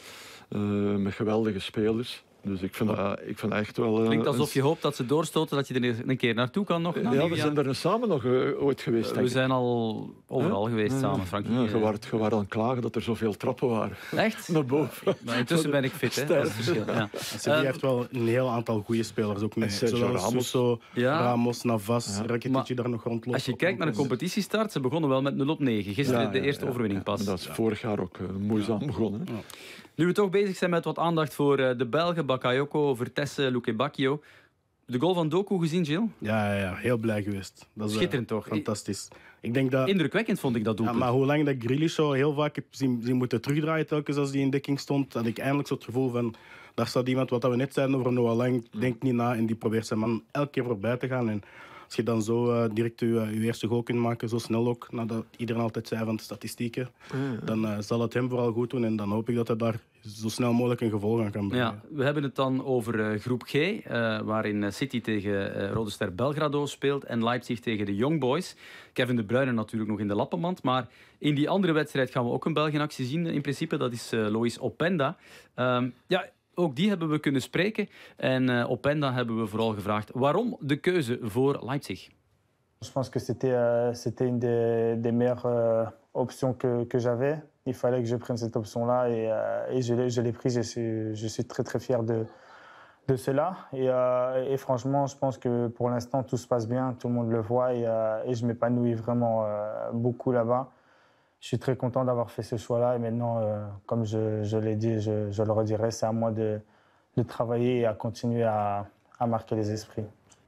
[SPEAKER 4] Uh, met geweldige spelers. Dus ik vind, dat, ik vind dat echt wel... Uh,
[SPEAKER 3] Klinkt alsof je hoopt dat ze doorstoten, dat je er een keer naartoe kan nog.
[SPEAKER 4] Ja, we zijn er samen nog uh, ooit geweest.
[SPEAKER 3] Uh, we zijn al overal huh? geweest uh, samen, Frankie.
[SPEAKER 4] Ja, je waart, je waart aan het klagen dat er zoveel trappen waren.
[SPEAKER 3] Echt?
[SPEAKER 4] Naar boven.
[SPEAKER 3] Maar intussen ben ik fit, hè. Dat is het verschil. Ja.
[SPEAKER 5] Sevilla uh, heeft wel een heel aantal goede spelers ook mee. Zoals Suso,
[SPEAKER 3] ja.
[SPEAKER 5] Ramos, Navas, ja. Rakitic daar nog rondloopt.
[SPEAKER 3] Als je kijkt naar de competitiestart, ze begonnen wel met nul op negen. Gisteren ja, de eerste ja, overwinning pas.
[SPEAKER 4] Ja, dat is vorig jaar ook uh, moeizaam ja. begonnen. Hè. Ja.
[SPEAKER 3] Nu we toch bezig zijn met wat aandacht voor de Belgen, Bakayoko, Vertessen, Luque Bacchio. De goal van Doku gezien, Gilles?
[SPEAKER 5] Ja, ja, ja, heel blij geweest. Dat is,
[SPEAKER 3] schitterend
[SPEAKER 5] uh,
[SPEAKER 3] toch?
[SPEAKER 5] Fantastisch. Ik denk dat...
[SPEAKER 3] Indrukwekkend vond ik dat doelpunt.
[SPEAKER 5] Ja, maar hoe lang dat Grealish zo heel vaak heb zien, zien moeten terugdraaien telkens als die in dekking stond, had ik eindelijk zo het gevoel van, daar staat iemand, wat we net zeiden over Noah Lang, denkt niet na en die probeert zijn man elke keer voorbij te gaan. En als je dan zo uh, direct je, uh, je eerste goal kunt maken, zo snel ook, nadat iedereen altijd zei van de statistieken, mm. dan uh, zal het hem vooral goed doen en dan hoop ik dat hij daar zo snel mogelijk een gevolg aan kan brengen.
[SPEAKER 3] Ja, we hebben het dan over uh, groep G, uh, waarin City tegen uh, Rode Ster Belgrado speelt en Leipzig tegen de Young Boys. Kevin De Bruyne natuurlijk nog in de lappenmand, maar in die andere wedstrijd gaan we ook een Belg in actie zien in principe, dat is uh, Loïs Openda. Um, ja, Ook die hebben we kunnen spreken. En uh, Openda hebben we vooral gevraagd waarom de keuze voor Leipzig.
[SPEAKER 8] Je pense que c'était euh, c'était une des, des meilleures euh, options que, que j'avais. Il fallait que je prenne cette option-là et, euh, et je l'ai je l'ai prise. Je suis, je suis très très fier de, de cela. Et, euh, et franchement, je pense que pour l'instant, tout se passe bien. Tout le monde le voit et, euh, et je m'épanouis vraiment euh, beaucoup là-bas. Je suis très content d'avoir fait ce choix-là. Et maintenant, euh, comme je, je l'ai dit, je, je le redirai, c'est à moi de, de travailler et à continuer à, à marquer les esprits.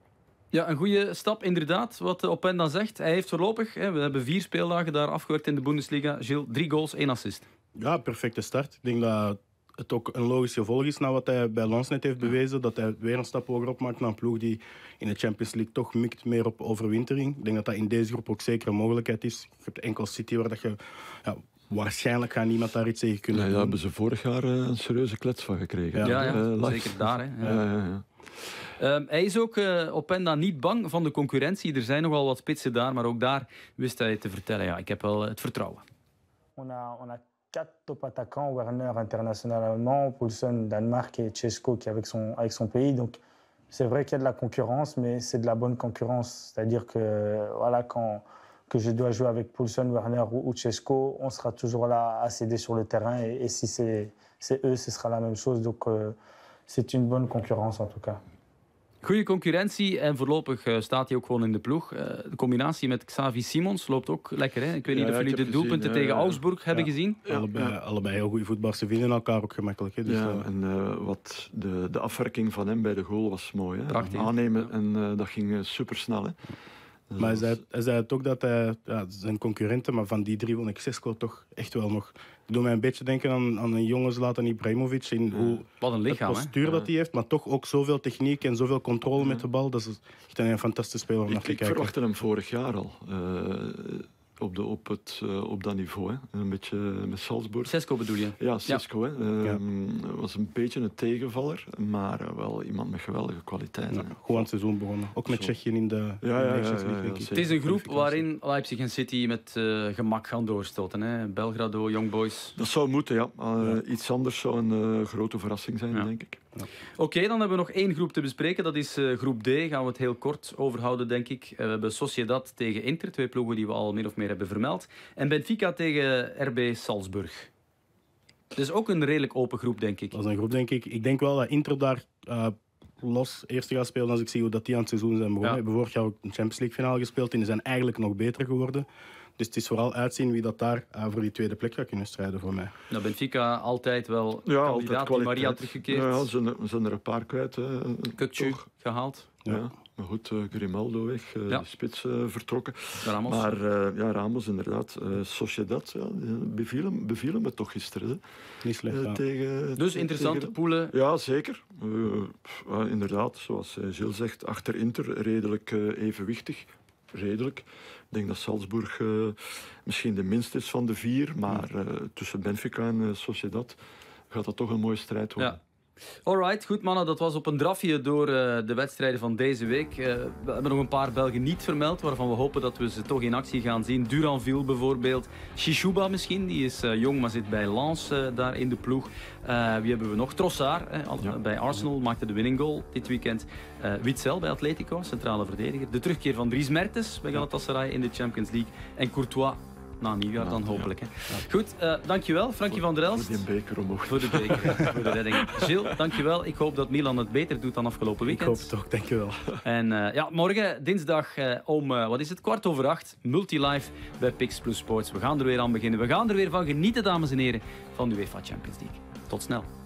[SPEAKER 3] Ja, een goede stap inderdaad, wat Openda zegt. Hij heeft voorlopig, hè, we hebben vier speeldagen daar afgewerkt in de Bundesliga. Gilles, drie goals, één assist.
[SPEAKER 5] Ja, perfecte start. Ik denk dat het ook een logisch gevolg is na wat hij bij Lens net heeft bewezen. Dat hij weer een stap hoger opmaakt naar een ploeg die in de Champions League toch mikt meer op overwintering. Ik denk dat dat in deze groep ook zeker een mogelijkheid is. Je hebt enkel City waar dat je... Ja, waarschijnlijk gaat niemand daar iets tegen kunnen
[SPEAKER 4] ja,
[SPEAKER 5] doen.
[SPEAKER 4] Daar hebben ze vorig jaar een serieuze klets van gekregen.
[SPEAKER 3] Ja, ja, ja uh, zeker daar. Hè. Ja. Ja, ja, ja. Uh, hij is ook uh, Openda niet bang van de concurrentie. Er zijn nogal wat spitsen daar, maar ook daar wist hij te vertellen. Ja, ik heb wel het vertrouwen.
[SPEAKER 8] On a, on a quatre top attaquants, Werner international allemand, Poulsen Danemark et Cesco qui avec son, avec son pays. Donc c'est vrai qu'il y a de la concurrence, mais c'est de la bonne concurrence. C'est-à-dire que voilà, quand que je dois jouer avec Poulsen, Werner ou, ou Cesco, on sera toujours là à s'aider sur le terrain. Et, et si c'est, c'est eux, ce sera la même chose. Donc euh, c'est une bonne concurrence en tout cas.
[SPEAKER 3] Goede concurrentie en voorlopig uh, staat hij ook gewoon in de ploeg. Uh, de combinatie met Xavi Simons loopt ook lekker. Hè? Ik weet niet ja, of jullie de doelpunten gezien, tegen ja, Augsburg ja. hebben gezien.
[SPEAKER 5] Ja, allebei, ja. allebei heel goede voetballers. Ze vinden elkaar ook gemakkelijk. Hè? Dus
[SPEAKER 4] ja,
[SPEAKER 5] uh,
[SPEAKER 4] en uh, wat de, de afwerking van hem bij de goal was mooi. Hè?
[SPEAKER 3] Prachtig.
[SPEAKER 4] Aannemen en uh, dat ging uh, supersnel. Hè?
[SPEAKER 5] Dus maar hij zei, hij zei het ook dat hij ja, zijn concurrenten, maar van die drie vond ik Cesco toch echt wel nog. Ik doe mij een beetje denken aan, aan een jonge Zlatan Ibrahimovic. In hoe
[SPEAKER 3] Wat een lichaam,
[SPEAKER 5] het postuur
[SPEAKER 3] hè?
[SPEAKER 5] dat hij heeft, maar toch ook zoveel techniek en zoveel controle ja. met de bal. Dat is echt een fantastische speler om naar te kijken.
[SPEAKER 4] Ik verwachtte hem vorig jaar al. Uh, Op, de, op, het, uh, op dat niveau, hè. Een beetje met Salzburg.
[SPEAKER 3] Cesco bedoel je?
[SPEAKER 4] Ja, Cesco. Ja. Uh, ja. was een beetje een tegenvaller, maar uh, wel iemand met geweldige kwaliteiten. Ja,
[SPEAKER 5] gewoon het seizoen begonnen. Ook met Tsjechië in de
[SPEAKER 4] ja, ja, ja, ja, ja, ja, ja,
[SPEAKER 3] het is een groep waarin Leipzig en City met uh, gemak gaan doorstoten. Hè. Belgrado, Young Boys.
[SPEAKER 4] Dat zou moeten, ja. Uh, ja. Iets anders zou een uh, grote verrassing zijn, ja. denk ik.
[SPEAKER 3] Ja. Oké, okay, dan hebben we nog één groep te bespreken. Dat is uh, groep D. Gaan we het heel kort overhouden, denk ik. Uh, we hebben Sociedad tegen Inter. Twee ploegen die we al min of meer hebben vermeld. En Benfica tegen R B Salzburg. Het is ook een redelijk open groep, denk ik.
[SPEAKER 5] Dat is een groep, denk ik. Ik denk wel dat Inter daar uh, los eerste gaat spelen als ik zie hoe dat die aan het seizoen zijn begonnen. Ja. We hebben vorig jaar ook een Champions League finale gespeeld en die zijn eigenlijk nog beter geworden. Dus het is vooral uitzien wie dat daar uh, voor die tweede plek gaat kunnen strijden voor mij.
[SPEAKER 3] Nou, Benfica altijd wel
[SPEAKER 4] ja,
[SPEAKER 3] kandidaat, die Maria teruggekeerd.
[SPEAKER 4] Ja, ze zijn er een paar kwijt.
[SPEAKER 3] Kukcu gehaald.
[SPEAKER 4] Ja. Ja. Maar goed, uh, Grimaldo weg, uh, ja. de spits uh, vertrokken.
[SPEAKER 3] Ramos.
[SPEAKER 4] Maar uh, ja, Ramos inderdaad. Uh, Sociedad, ja, beviel, hem, beviel hem het toch gisteren.
[SPEAKER 5] Niet slecht, uh,
[SPEAKER 4] ja. tegen,
[SPEAKER 3] Dus interessante tegen poelen.
[SPEAKER 4] Ja, zeker. Uh, uh, inderdaad, zoals Gilles zegt, achter Inter redelijk uh, evenwichtig. Redelijk. Ik denk dat Salzburg uh, misschien de minste is van de vier, maar uh, tussen Benfica en uh, Sociedad gaat dat toch een mooie strijd worden.
[SPEAKER 3] Ja. Alright, goed mannen, dat was op een drafje door uh, de wedstrijden van deze week. Uh, we hebben nog een paar Belgen niet vermeld, waarvan we hopen dat we ze toch in actie gaan zien. Duranville bijvoorbeeld, Chichouba misschien, die is uh, jong maar zit bij Lens uh, daar in de ploeg. Uh, wie hebben we nog? Trossard eh, ja. bij Arsenal, maakte de winning goal dit weekend. Uh, Witsel bij Atletico, centrale verdediger. De terugkeer van Dries Mertens bij Galatasaray in de Champions League. En Courtois na nieuwjaar dan hopelijk. Hè. Goed, uh, dankjewel Frankie van der Elst.
[SPEAKER 4] Voor die beker omhoog.
[SPEAKER 3] Voor de beker, ja, voor de redding. Gilles, dankjewel. Ik hoop dat Milan het beter doet dan afgelopen weekend.
[SPEAKER 5] Ik hoop het ook, dankjewel.
[SPEAKER 3] En uh, ja, morgen, dinsdag, uh, om, uh, wat is het, kwart over acht, Multilive bij Pix Plus Sports. We gaan er weer aan beginnen. We gaan er weer van genieten, dames en heren, van de UEFA Champions League. Tot snel.